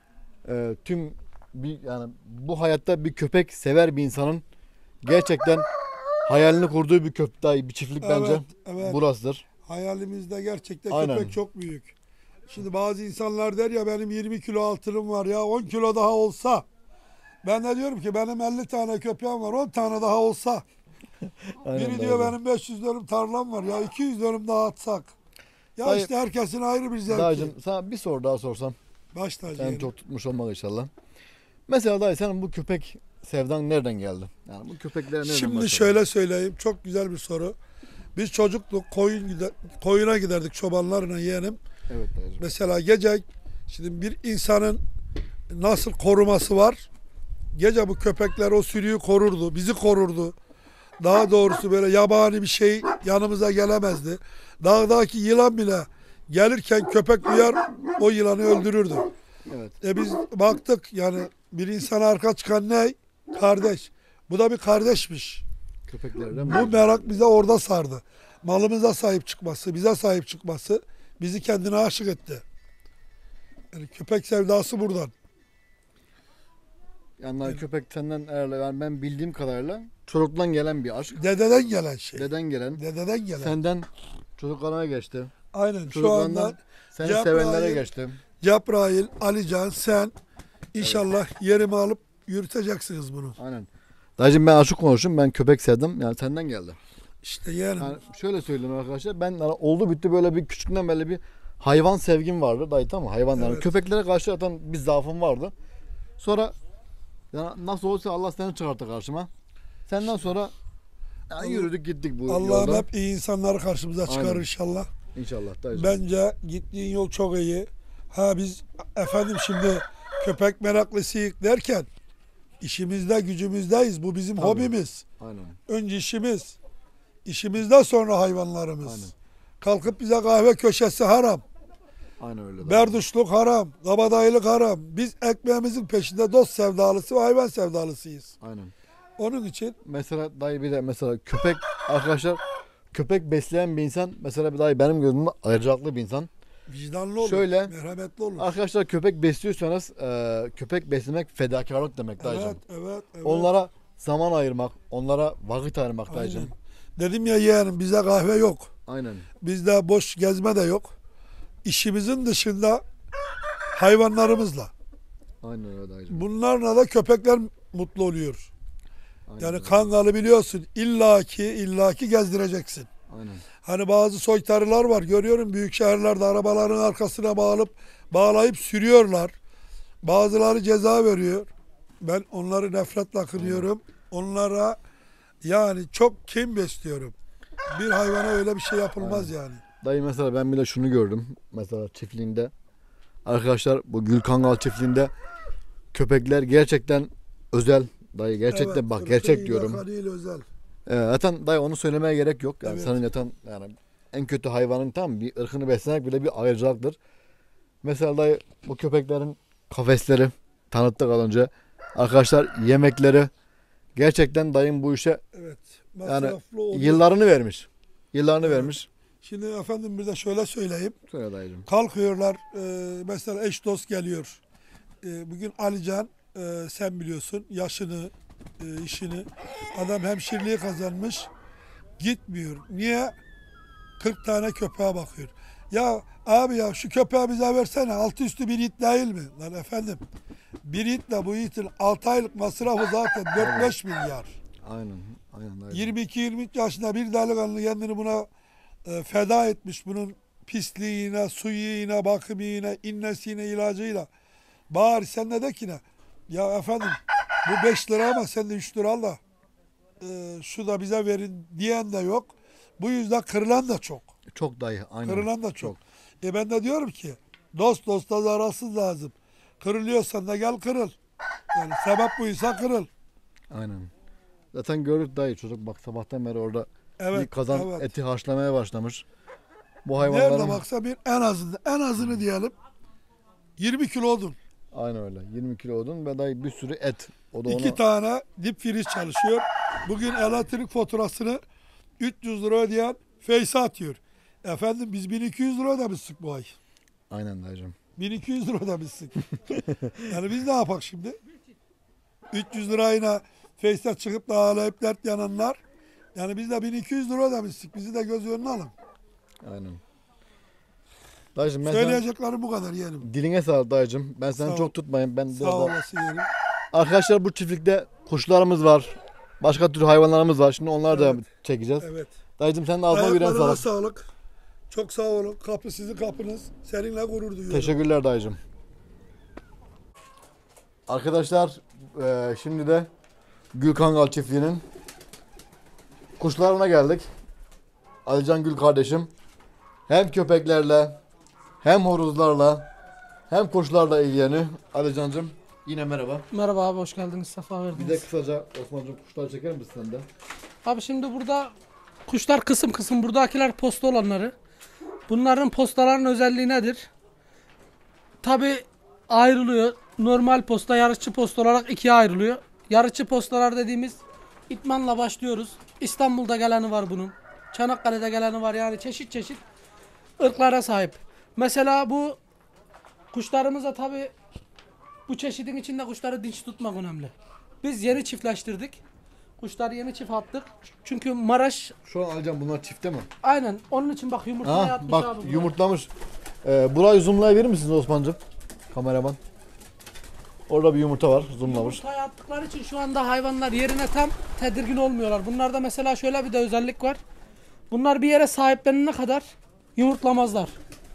E, tüm bir yani bu hayatta bir köpek sever bir insanın gerçekten hayalini kurduğu bir köpek bir çiftlik bence Evet, evet. burasıdır. Hayalimizde gerçekten Aynen. köpek çok büyük. Şimdi bazı insanlar der ya benim yirmi kilo altınım var ya on kilo daha olsa. Ben de diyorum ki benim elli tane köpeğim var on tane daha olsa. Aynen Biri diyor dayıcım. benim beş yüz dönüm tarlam var ya iki yüz dönüm daha atsak. Ya Dayı- işte herkesin ayrı bir zevki. Dayıcım sana bir soru daha sorsam. Baş tacı Sen yeğenim. çok tutmuş olmak inşallah. Mesela dayı senin bu köpek sevdan nereden geldi? Yani bu köpeklere nereden Şimdi başladın? şöyle söyleyeyim çok güzel bir soru. Biz çocukluk koyun gider, koyuna giderdik çobanlarla yeğenim. Evet dayıcım. Mesela gece şimdi bir insanın nasıl koruması var? Gece bu köpekler o sürüyü korurdu, bizi korurdu. Daha doğrusu böyle yabani bir şey yanımıza gelemezdi. Dağdaki yılan bile gelirken köpek duyar o yılanı öldürürdü. Evet. E biz baktık yani bir insana arka çıkan ne? Kardeş. Bu da bir kardeşmiş. Köpeklerden Bu merak bize orada sardı. Malımıza sahip çıkması, bize sahip çıkması bizi kendine aşık etti. Yani köpek sevdası buradan. Yani dayı köpek senden eğer yani ben bildiğim kadarıyla çocuktan gelen bir aşk. Dededen gelen şey. Deden gelen. Dededen gelen. Senden çocuklarına geçti. Aynen şu Çocuklarından anda seni Cebrail- sevenlere geçti. Cebrail, Alican, sen inşallah yerimi alıp yürüteceksiniz bunu. Aynen. Dayıcım ben açık konuşayım. Ben köpek sevdim. Yani senden geldi. İşte yeğenim. Yani şöyle söyleyeyim arkadaşlar. Ben yani oldu bitti böyle bir küçükten böyle bir hayvan sevgim vardı dayı, tamam mı? Hayvanlar. Evet. Köpeklere karşı atan bir zaafım vardı. Sonra yani nasıl olsa Allah seni çıkarttı karşıma. Senden sonra yani yürüdük gittik bu Allah'ım yolda. hep iyi insanları karşımıza çıkarır Aynen. inşallah. İnşallah dayıcım. Bence gittiğin yol çok iyi. Ha biz efendim şimdi köpek meraklısıyık derken işimizde gücümüzdeyiz. Bu bizim Tabii. hobimiz. Aynen. Önce işimiz. İşimizden sonra hayvanlarımız. Aynen. Kalkıp bize kahve köşesi haram. Aynen öyle. dayı. Berduşluk haram. Kabadayılık haram. Biz ekmeğimizin peşinde dost sevdalısı ve hayvan sevdalısıyız. Aynen. Onun için Mesela dayı bir de mesela köpek arkadaşlar köpek besleyen bir insan mesela bir dayı benim gözümde ayrıcalıklı bir insan. vicdanlı olur. Şöyle- merhametli olur. Arkadaşlar köpek besliyorsanız e, köpek beslemek fedakarlık demek dayıcım. Evet, evet, evet. Onlara zaman ayırmak, onlara vakit ayırmak dayıcım. Aynen. Dedim ya yeğenim bize kahve yok. Aynen. Bizde boş gezme de yok. İşimizin dışında hayvanlarımızla. Aynen öyle dayıcım. Bunlarla da köpekler mutlu oluyor. Aynen Yani öyle. kangalı biliyorsun illaki illaki gezdireceksin. Aynen. Hani bazı soytarılar var görüyorum büyük şehirlerde arabaların arkasına bağlayıp bağlayıp sürüyorlar. Bazıları ceza veriyor. Ben onları nefretle kınıyorum. Onlara yani çok kim besliyorum. Bir hayvana öyle bir şey yapılmaz yani. Dayı mesela ben bile şunu gördüm. Mesela çiftliğinde. Arkadaşlar bu Gül Kangal çiftliğinde köpekler gerçekten özel. Dayı gerçekten Evet, bak ırkı gerçek ile diyorum. kanıyla özel. Ee, zaten dayı onu söylemeye gerek yok. Yani Evet. senin zaten yani en kötü hayvanın tam bir ırkını beslemek bile bir ayrıcalıktır. Mesela dayı bu köpeklerin kafesleri tanıttık az önce. Arkadaşlar yemekleri gerçekten dayım bu işe Evet. Yani Masraflı oluyor. yıllarını vermiş. Yıllarını Evet. vermiş. Şimdi efendim bir de şöyle söyleyeyim. Söyle dayıcım. Kalkıyorlar e, mesela eş dost geliyor. E, bugün Alican e, sen biliyorsun yaşını e, işini adam hemşireliği kazanmış gitmiyor. Niye? kırk tane köpeğe bakıyor. Ya abi ya şu köpeği bize versene altı üstü bir it değil mi? Lan efendim bir itle bu itin altı aylık masrafı zaten dört beş milyar. Aynen. Aynen dayıcım. yirmi iki yirmi üç yaşında bir delikanlı kendini buna e, feda etmiş. Bunun pisliğine, suyuyla, bakımıyla, innesiyle, ilacıyla. Bari sen de de ki ne? Ya efendim bu beş lira ama sen de üç lira al da e, şu da bize verin diyen de yok. Bu yüzden kırılan da çok. Çok dayı. Aynen. Kırılan da çok. E ben de diyorum ki dost dosta zararsız lazım. Kırılıyorsan da gel kırıl. Yani sebep buysa kırıl. Aynen. Zaten gördük dayı, çocuk bak sabahtan beri orada bir Evet. kazan evet. eti haşlamaya başlamış. Bu Nerede hayvanların baksa bir en azını en azını diyelim yirmi kilo odun. aynen öyle. yirmi kilo odun ve dayı bir sürü et. O da İki onu tane dip friz çalışıyor. Bugün elektrik faturasını üç yüz lira ödeyen Feysa atıyor. Efendim biz bin iki yüz lira ödemiştik bu ay. aynen dayıcım. bin iki yüz lira ödemiştik. Yani biz ne yapak şimdi? üç yüz lirayla Feysa çıkıp da ağlayıp dert yananlar. Yani biz de bin iki yüz lira ödemiştik. Bizi de göz önüne alın. Aynen. Dayıcım ben sana, Söyleyeceklerim bu kadar yeğenim. diline sağlık dayıcım. Ben seni Sağ ol. çok tutmayayım. Ben Sağ biraz da- olasın yeğenim. Arkadaşlar bu çiftlikte kuşlarımız var. Başka tür hayvanlarımız var. Şimdi onları da Evet. çekeceğiz. Evet. Dayıcım sen de ağzına yüreğine Ayaklarına sağlık. sağlık. Çok sağ olun. Kapı sizin kapınız. Seninle gurur duyuyorum. Teşekkürler dayıcım. Arkadaşlar eee, şimdi de Gül Kangal çiftliğinin kuşlarına geldik. Alican Gül kardeşim hem köpeklerle hem horozlarla hem kuşlarla ilgileniyor. Alicancığım yine merhaba. Merhaba abi, hoş geldiniz. Sefa Bir verdiniz. de kısaca Osman'cığım kuşları çeker misin sen de? Abi şimdi burada kuşlar kısım kısım, buradakiler posta olanları. Bunların postaların özelliği nedir? Tabi ayrılıyor. Normal posta, yarışçı posta olarak ikiye ayrılıyor. Yarışçı postalar dediğimiz itmanla başlıyoruz. İstanbul'da geleni var bunun. Çanakkale'de geleni var, yani çeşit çeşit ırklara sahip. Mesela bu kuşlarımıza tabi bu çeşidin içinde kuşları dinç tutmak önemli. Biz yeni çiftleştirdik. Kuşları yeni çift attık. Çünkü Maraş, Şu an Alican bunlar çifte mi? aynen onun için bak yumurtaya Ha, atmış bak abi. buraya. yumurtlamış. Ee, burayı zoomlayabilir misiniz Osman'cığım? Kameraman. Orada bir yumurta var, zoomlamış. Yumurtaya attıkları için şu anda hayvanlar yerine tam tedirgin olmuyorlar. Bunlarda mesela şöyle bir de özellik var. Bunlar bir yere sahiplenene kadar yumurtlamazlar.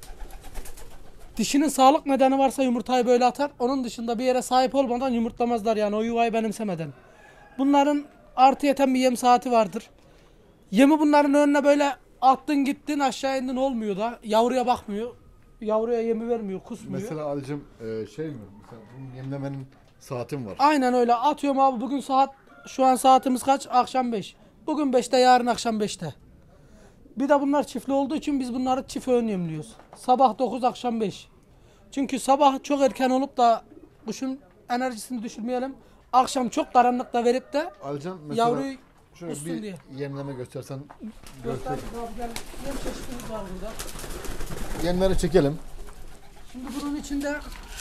Dişinin sağlık nedeni varsa yumurtayı böyle atar. Onun dışında bir yere sahip olmadan yumurtlamazlar, yani o yuvayı benimsemeden. Bunların artı yeten bir yem saati vardır. Yemi bunların önüne böyle attın gittin aşağı indin olmuyor da. Yavruya bakmıyor. Yavruya yemi vermiyor, kusmuyor. Mesela Ali'cim e, şey mi? Mesela bunun yemlemenin saati mi var? Aynen öyle. Atıyorum abi, bugün saat, şu an saatimiz kaç? Akşam beş. Bugün beşte, yarın akşam beşte. Bir de bunlar çiftli olduğu için biz bunları çift öğün yemliyoruz. Sabah dokuz, akşam beş. Çünkü sabah çok erken olup da kuşun enerjisini düşürmeyelim. Akşam çok karanlıkta verip de Alican mesela yavruyu şöyle kussun bir diye. yemleme göstersen göster. göster. Abi gel. Yem çeşitimiz var burada. Yemleri çekelim. Şimdi bunun içinde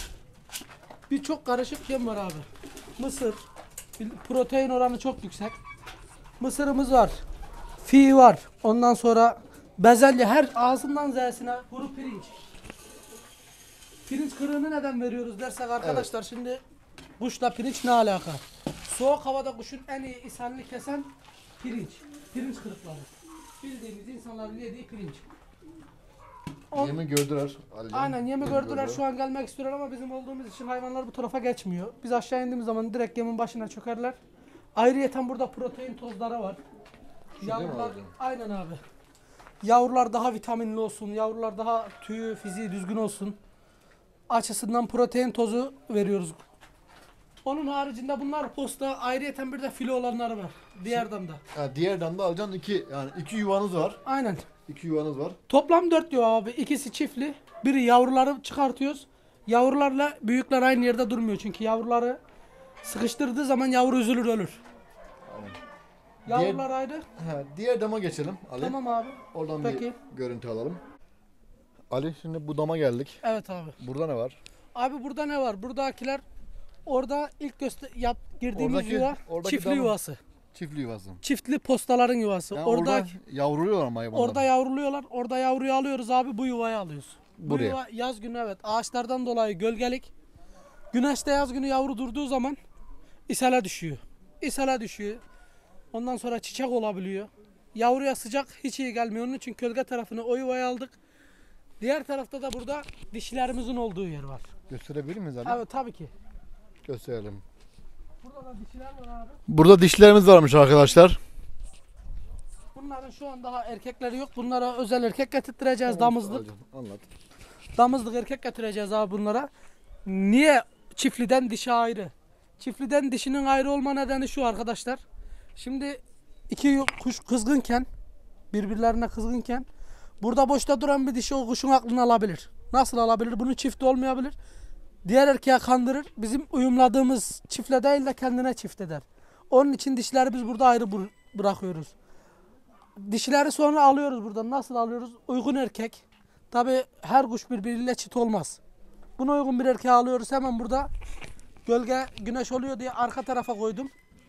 birçok karışık yem var abi. Mısır, protein oranı çok yüksek. Mısırımız var. Fi var. Ondan sonra bezelye, her ağzından z'sine kuru pirinç. Pirinç kırığını neden veriyoruz dersek arkadaşlar, şimdi kuşla pirinç ne alaka? Soğuk havada kuşun en iyi ishalini kesen pirinç. Pirinç kırıkları. Bildiğimiz insanların yediği pirinç. On- Yemi gördüler Alican. Aynen, yemi gördüler, gördüler. şu an gelmek istiyorlar ama bizim olduğumuz için hayvanlar bu tarafa geçmiyor. Biz aşağı indiğimiz zaman direkt yemin başına çökerler. Ayrıyeten burada protein tozları var. değil mi Yavrular, abi? aynen abi. Yavrular daha vitaminli olsun, yavrular daha tüyü, fiziği düzgün olsun açısından protein tozu veriyoruz. Onun haricinde bunlar posta, ayrıyeten bir de filo olanları var. Diğer damda. Ha, diğer damda Alican iki yani iki yuvanız var. Aynen. İki yuvanız var. Toplam dört diyor abi. İkisi çiftli. Biri yavruları çıkartıyoruz. Yavrularla büyükler aynı yerde durmuyor. Çünkü yavruları sıkıştırdığı zaman yavru üzülür, ölür. Yavrular ayrı. Ha, diğer dama geçelim Ali. Tamam abi. Oradan Peki. bir görüntü alalım. Ali şimdi bu dama geldik. Evet abi. Burada ne var? Abi burada ne var? Buradakiler orada ilk göster yap girdiğimiz Oradaki- yuva oradaki çiftli dama- yuvası. Çiftli yuvası. Çiftli postaların yuvası. Yani orada orada yavruluyorlar mı hayvanlar? orada yavruluyorlar. Orada yavruyu alıyoruz abi, bu yuvaya alıyoruz. Bu Buraya. yuva yaz günü, evet, ağaçlardan dolayı gölgelik. Güneşte yaz günü yavru durduğu zaman ishale düşüyor. İshale düşüyor. Ondan sonra çiçek olabiliyor. Yavruya sıcak hiç iyi gelmiyor. Onun için gölge tarafını o yuvaya aldık. Diğer tarafta da burada dişilerimizin olduğu yer var. Gösterebilir miyiz abi? Evet tabii ki. Gösterelim. Burada da dişiler var abi. Burada dişlerimiz varmış arkadaşlar. Bunların şu an daha erkekleri yok. Bunlara özel erkek getirttireceğiz, damızlık. Anlat. Damızlık erkek getireceğiz abi bunlara. Niye çiftliğden dişi ayrı? Çiftliğden dişinin ayrı olma nedeni şu arkadaşlar. Şimdi iki kuş kızgınken, birbirlerine kızgınken burada boşta duran bir dişi o kuşun aklını alabilir. Nasıl alabilir? Bunun çifti olmayabilir. Diğer erkeğe kandırır. Bizim uyumladığımız çiftle değil de kendine çift eder. Onun için dişleri biz burada ayrı bırakıyoruz. Dişileri sonra alıyoruz buradan. Nasıl alıyoruz? Uygun erkek. Tabi her kuş birbiriyle çift olmaz. Buna uygun bir erkeği alıyoruz. Hemen burada gölge güneş oluyor diye arka tarafa koydum.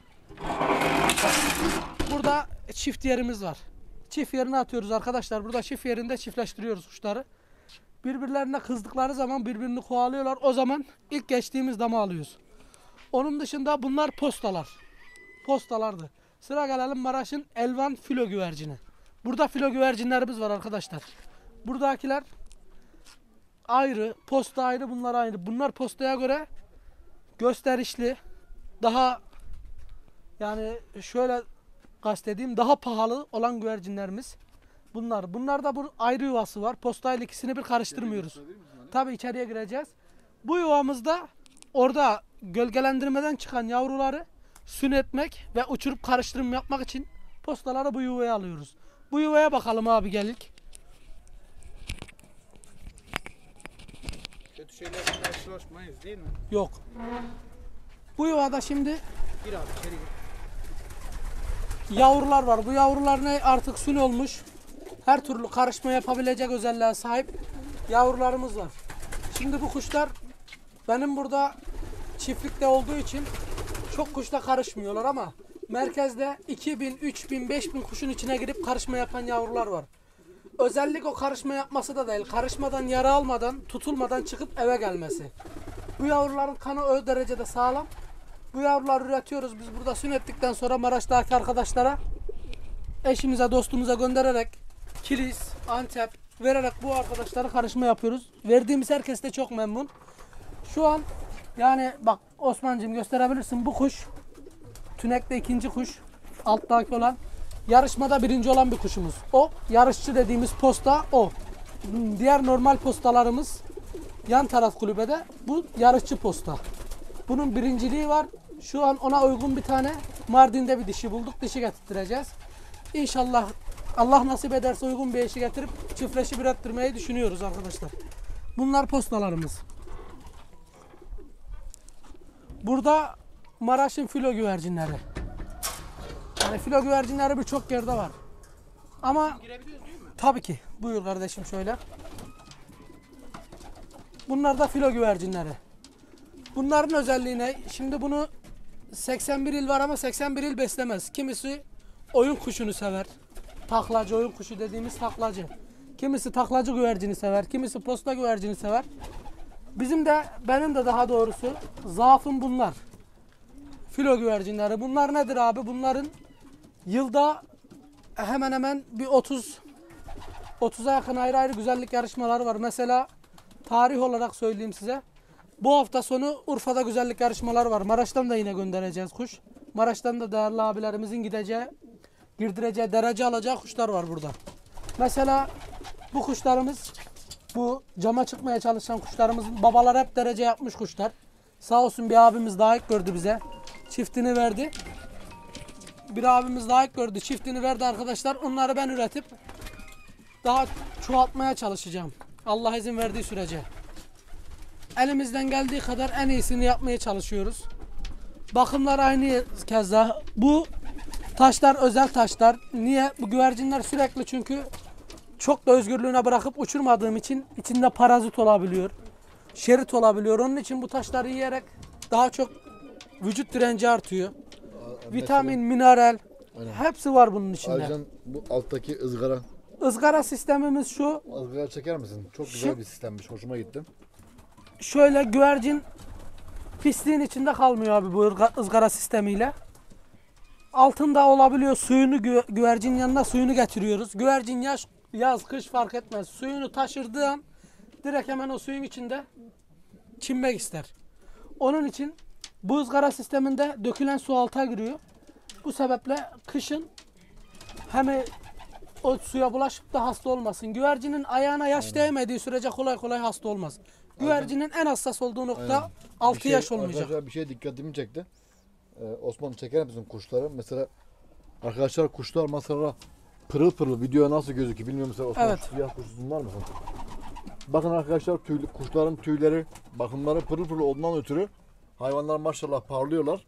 Burada çift yerimiz var. Çift yerine atıyoruz arkadaşlar. Burada çift yerinde çiftleştiriyoruz kuşları. Birbirlerine kızdıkları zaman birbirini kovalıyorlar. O zaman ilk geçtiğimiz damı alıyoruz. Onun dışında bunlar postalar. Postalardı. Sıra gelelim Maraş'ın Elvan filo güvercini. Burada filo güvercinlerimiz var arkadaşlar. Buradakiler ayrı, posta ayrı, bunlar ayrı. Bunlar postaya göre gösterişli, daha yani şöyle kastedeyim daha pahalı olan güvercinlerimiz. Bunlar. Bunlarda bu ayrı yuvası var. Postayla ikisini bir karıştırmıyoruz. Tabii içeriye gireceğiz. Bu yuvamızda orada gölgelendirmeden çıkan yavruları sünetmek ve uçurup karıştırma yapmak için postaları bu yuvaya alıyoruz. Bu yuvaya bakalım abi gelik. Kötü şeylerle karşılaşmayız değil mi? Yok. Bu yuvada şimdi Gir abi içeri gir. yavrular var. Bu yavrular ne artık sün olmuş. Her türlü karışma yapabilecek özelliğe sahip yavrularımız var. Şimdi bu kuşlar benim burada çiftlikte olduğu için çok kuşla karışmıyorlar ama merkezde iki bin, üç bin, beş bin kuşun içine girip karışma yapan yavrular var. Özellik o karışma yapması da değil. Karışmadan, yara almadan, tutulmadan çıkıp eve gelmesi. Bu yavruların kanı o derecede sağlam. Bu yavruları üretiyoruz. Biz burada sünnettikten sonra Maraş'taki arkadaşlara, eşimize, dostumuza göndererek Kilis, Antep vererek bu arkadaşlara karışma yapıyoruz. Verdiğimiz herkes de çok memnun. Şu an yani bak Osman'cığım gösterebilirsin, bu kuş tünekte ikinci kuş, alttaki olan yarışmada birinci olan bir kuşumuz. O yarışçı dediğimiz posta o. Diğer normal postalarımız yan taraf kulübede, bu yarışçı posta. Bunun birinciliği var. Şu an ona uygun bir tane Mardin'de bir dişi bulduk. Dişi getirttireceğiz. İnşallah Allah nasip ederse uygun bir eşi getirip çiftleşip ürettirmeyi düşünüyoruz arkadaşlar. Bunlar postalarımız. Burada Maraş'ın filo güvercinleri. Yani filo güvercinleri birçok yerde var. Ama tabii ki. Buyur kardeşim şöyle. Bunlar da filo güvercinleri. Bunların özelliği ne? Şimdi bunu seksen bir il var ama seksen bir il beslemez. Kimisi oyun kuşunu sever. Taklacı, oyun kuşu dediğimiz taklacı. Kimisi taklacı güvercini sever. Kimisi posta güvercini sever. Bizim de, benim de daha doğrusu zaafım bunlar. Filo güvercinleri. Bunlar nedir abi? Bunların yılda hemen hemen bir otuz otuza yakın ayrı ayrı güzellik yarışmaları var. Mesela tarih olarak söyleyeyim size. Bu hafta sonu Urfa'da güzellik yarışmaları var. Maraş'tan da yine göndereceğiz kuş. Maraş'tan da değerli abilerimizin gideceği, girdireceği, derece alacağı kuşlar var burada. Mesela bu kuşlarımız, bu cama çıkmaya çalışan kuşlarımızın babalar hep derece yapmış kuşlar. Sağ olsun bir abimiz layık gördü bize. Çiftini verdi. Bir abimiz layık gördü. Çiftini verdi arkadaşlar. Onları ben üretip daha çoğaltmaya çalışacağım. Allah izin verdiği sürece. Elimizden geldiği kadar en iyisini yapmaya çalışıyoruz. Bakımlar aynı keza. Bu taşlar özel taşlar. Niye? Bu güvercinler sürekli çünkü çok da özgürlüğüne bırakıp uçurmadığım için içinde parazit olabiliyor. Şerit olabiliyor. Onun için bu taşları yiyerek daha çok vücut direnci artıyor. Vitamin, mineral Aynen. hepsi var bunun içinde. Ayrıca bu alttaki ızgara. Izgara sistemimiz şu. Izgara çeker misin? Çok güzel Şu- bir sistemmiş. Hoşuma gitti. Şöyle güvercin pisliğin içinde kalmıyor abi bu ırga- ızgara sistemiyle. Altında olabiliyor suyunu gü- güvercin yanına suyunu getiriyoruz. Güvercin yaş Yaz, kış fark etmez. Suyunu taşırdığı an direkt hemen o suyun içinde çimmek ister. Onun için bu ızgara sisteminde dökülen su alta giriyor. Bu sebeple kışın hem o suya bulaşıp da hasta olmasın. Güvercinin ayağına yaş değmediği sürece kolay kolay hasta olmaz. Güvercinin en hassas olduğu nokta Aynen. altı Bir şey- yaş olmayacak. Arkadaşlar bir şey dikkatimi çekti. Ee, Osman çeker misin kuşları? Mesela arkadaşlar kuşlar mesela pırıl pırıl videoya nasıl gözüküyor bilmiyorum, mesela Osman Evet. şu siyah kuşun var mı? Bakın arkadaşlar tüy, kuşların tüyleri, bakımları pırıl pırıl olduğundan ötürü hayvanlar maşallah parlıyorlar.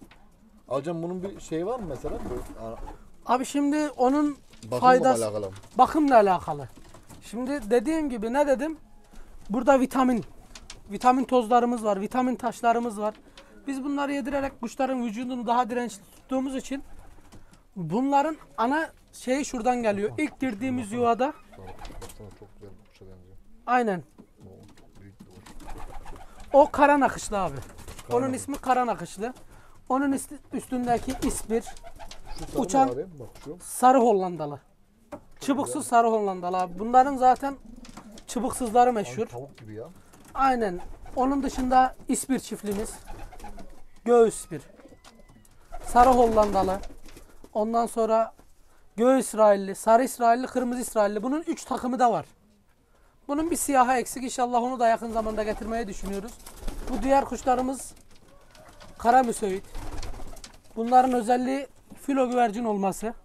Hocam bunun bir şey var mı mesela? Böyle, Abi şimdi onun bakımla faydası alakalı. bakımla alakalı. Şimdi dediğim gibi ne dedim? Burada vitamin, vitamin tozlarımız var, vitamin taşlarımız var. Biz bunları yedirerek kuşların vücudunu daha dirençli tuttuğumuz için bunların ana şeyi şuradan geliyor. İlk girdiğimiz yuvada Baksana çok güzel bir kuşa benziyor. aynen Oo, çok büyük bir kuş. o kara nakışlı abi. Onun nakış. ismi kara nakışlı. Onun üstü- üstündeki ispir Şu sarı Uçan- mı abi? Bak şu. sarı Hollandalı. Çıbıksız sarı Hollandalı abi. Bunların zaten çıbıksızları meşhur. Ay, tavuk gibi ya. Aynen. Onun dışında ispir çiftliğimiz. Göğüs ispir. Sarı Hollandalı. Ondan sonra Göğüs İsrailli, Sarı İsrailli, Kırmızı İsrailli. Bunun üç takımı da var. Bunun bir siyahı eksik. İnşallah onu da yakın zamanda getirmeyi düşünüyoruz. Bu diğer kuşlarımız kara müsöğüt. Bunların özelliği filo güvercin olması.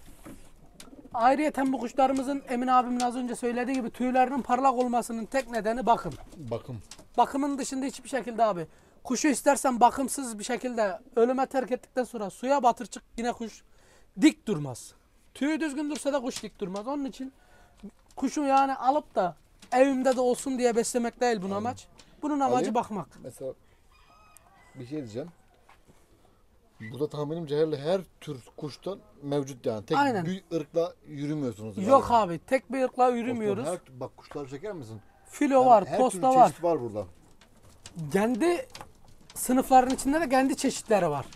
Ayrıyeten bu kuşlarımızın Emin abimin az önce söylediği gibi tüylerinin parlak olmasının tek nedeni bakım. Bakım. Bakımın dışında hiçbir şekilde abi. Kuşu istersen bakımsız bir şekilde ölüme terk ettikten sonra suya batır çık yine kuş dik durmaz. Tüyü düzgün dursa da kuş dik durmaz. Onun için kuşu yani alıp da evimde de olsun diye beslemek değil bunun amaç. Bunun amacı Alayım. bakmak. Mesela bir şey diyeceğim. Burada tahminimce her, her tür kuştan mevcut yani. Tek Aynen. bir ırkla yürümüyorsunuz. Yok galiba. abi tek bir ırkla Osman, yürümüyoruz. Her, bak kuşları çeker misin? Filo Yani var, her posta türlü var. çeşit var burada. Kendi sınıfların içinde de kendi çeşitleri var.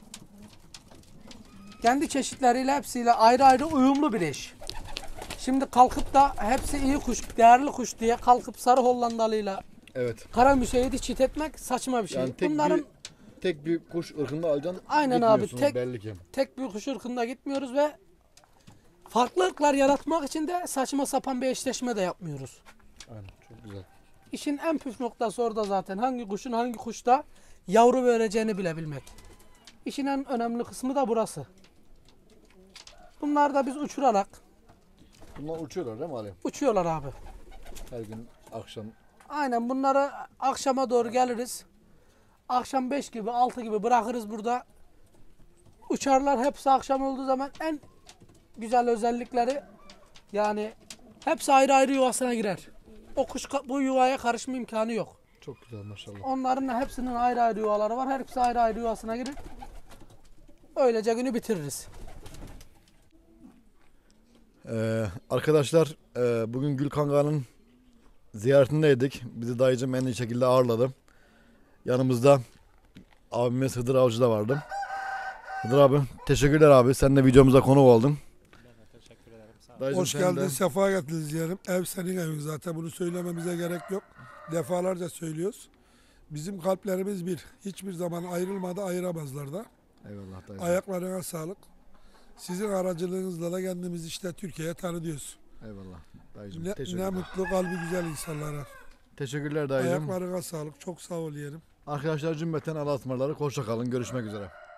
Kendi çeşitleriyle hepsiyle ayrı ayrı uyumlu bir eş. Şimdi kalkıp da hepsi iyi kuş, değerli kuş diye kalkıp sarı Hollandalıyla Evet. kara müseyidi çit etmek saçma bir şey. Yani tek Bunların bir tek bir kuş ırkında alacaksın. Aynen abi, gitmiyorsunuz tek- belli ki. tek bir kuş ırkında gitmiyoruz ve farklı ırklar yaratmak için de saçma sapan bir eşleşme de yapmıyoruz. Aynen, çok güzel. İşin en püf noktası orada zaten. Hangi kuşun hangi kuşta yavru vereceğini bilebilmek. İşin en önemli kısmı da burası. Bunlar da biz uçurarak Bunlar uçuyorlar değil mi Ali? uçuyorlar abi. Her gün akşam. Aynen bunları akşama doğru geliriz. Akşam beş gibi altı gibi bırakırız burada. Uçarlar, hepsi akşam olduğu zaman en güzel özellikleri yani hepsi ayrı ayrı yuvasına girer. O kuş ka- bu yuvaya karışma imkanı yok. Çok güzel maşallah. Onların da hepsinin ayrı ayrı yuvaları var. Hepsi ayrı ayrı yuvasına girir. Öylece günü bitiririz. Ee, arkadaşlar e, bugün Gül Kanga'nın ziyaretindeydik. Bizi dayıcım en iyi şekilde ağırladı. Yanımızda abimiz Hıdır Avcı da vardı. Hıdır abi teşekkürler abi. Sen de videomuza konuk oldun. Teşekkür ederim. Sağ olun. Dayıcım, Hoş sen geldin, de- sefa getirdiniz diyelim. Ev senin evin zaten. Bunu söylememize gerek yok. Defalarca söylüyoruz. Bizim kalplerimiz bir. Hiçbir zaman ayrılmadı, ayıramazlar da. Eyvallah dayıcım. Ayaklarına sağlık. Sizin aracılığınızla da kendimizi işte Türkiye'ye tanıtıyoruz. Eyvallah dayıcım. Ne, Teşekkürler. ne mutlu kalbi güzel insanlara. Teşekkürler dayıcım. Ayaklarına sağlık. Çok sağ ol yeğenim. Arkadaşlar cümleten Allah'a ısmarladık. Hoşça kalın. Görüşmek üzere.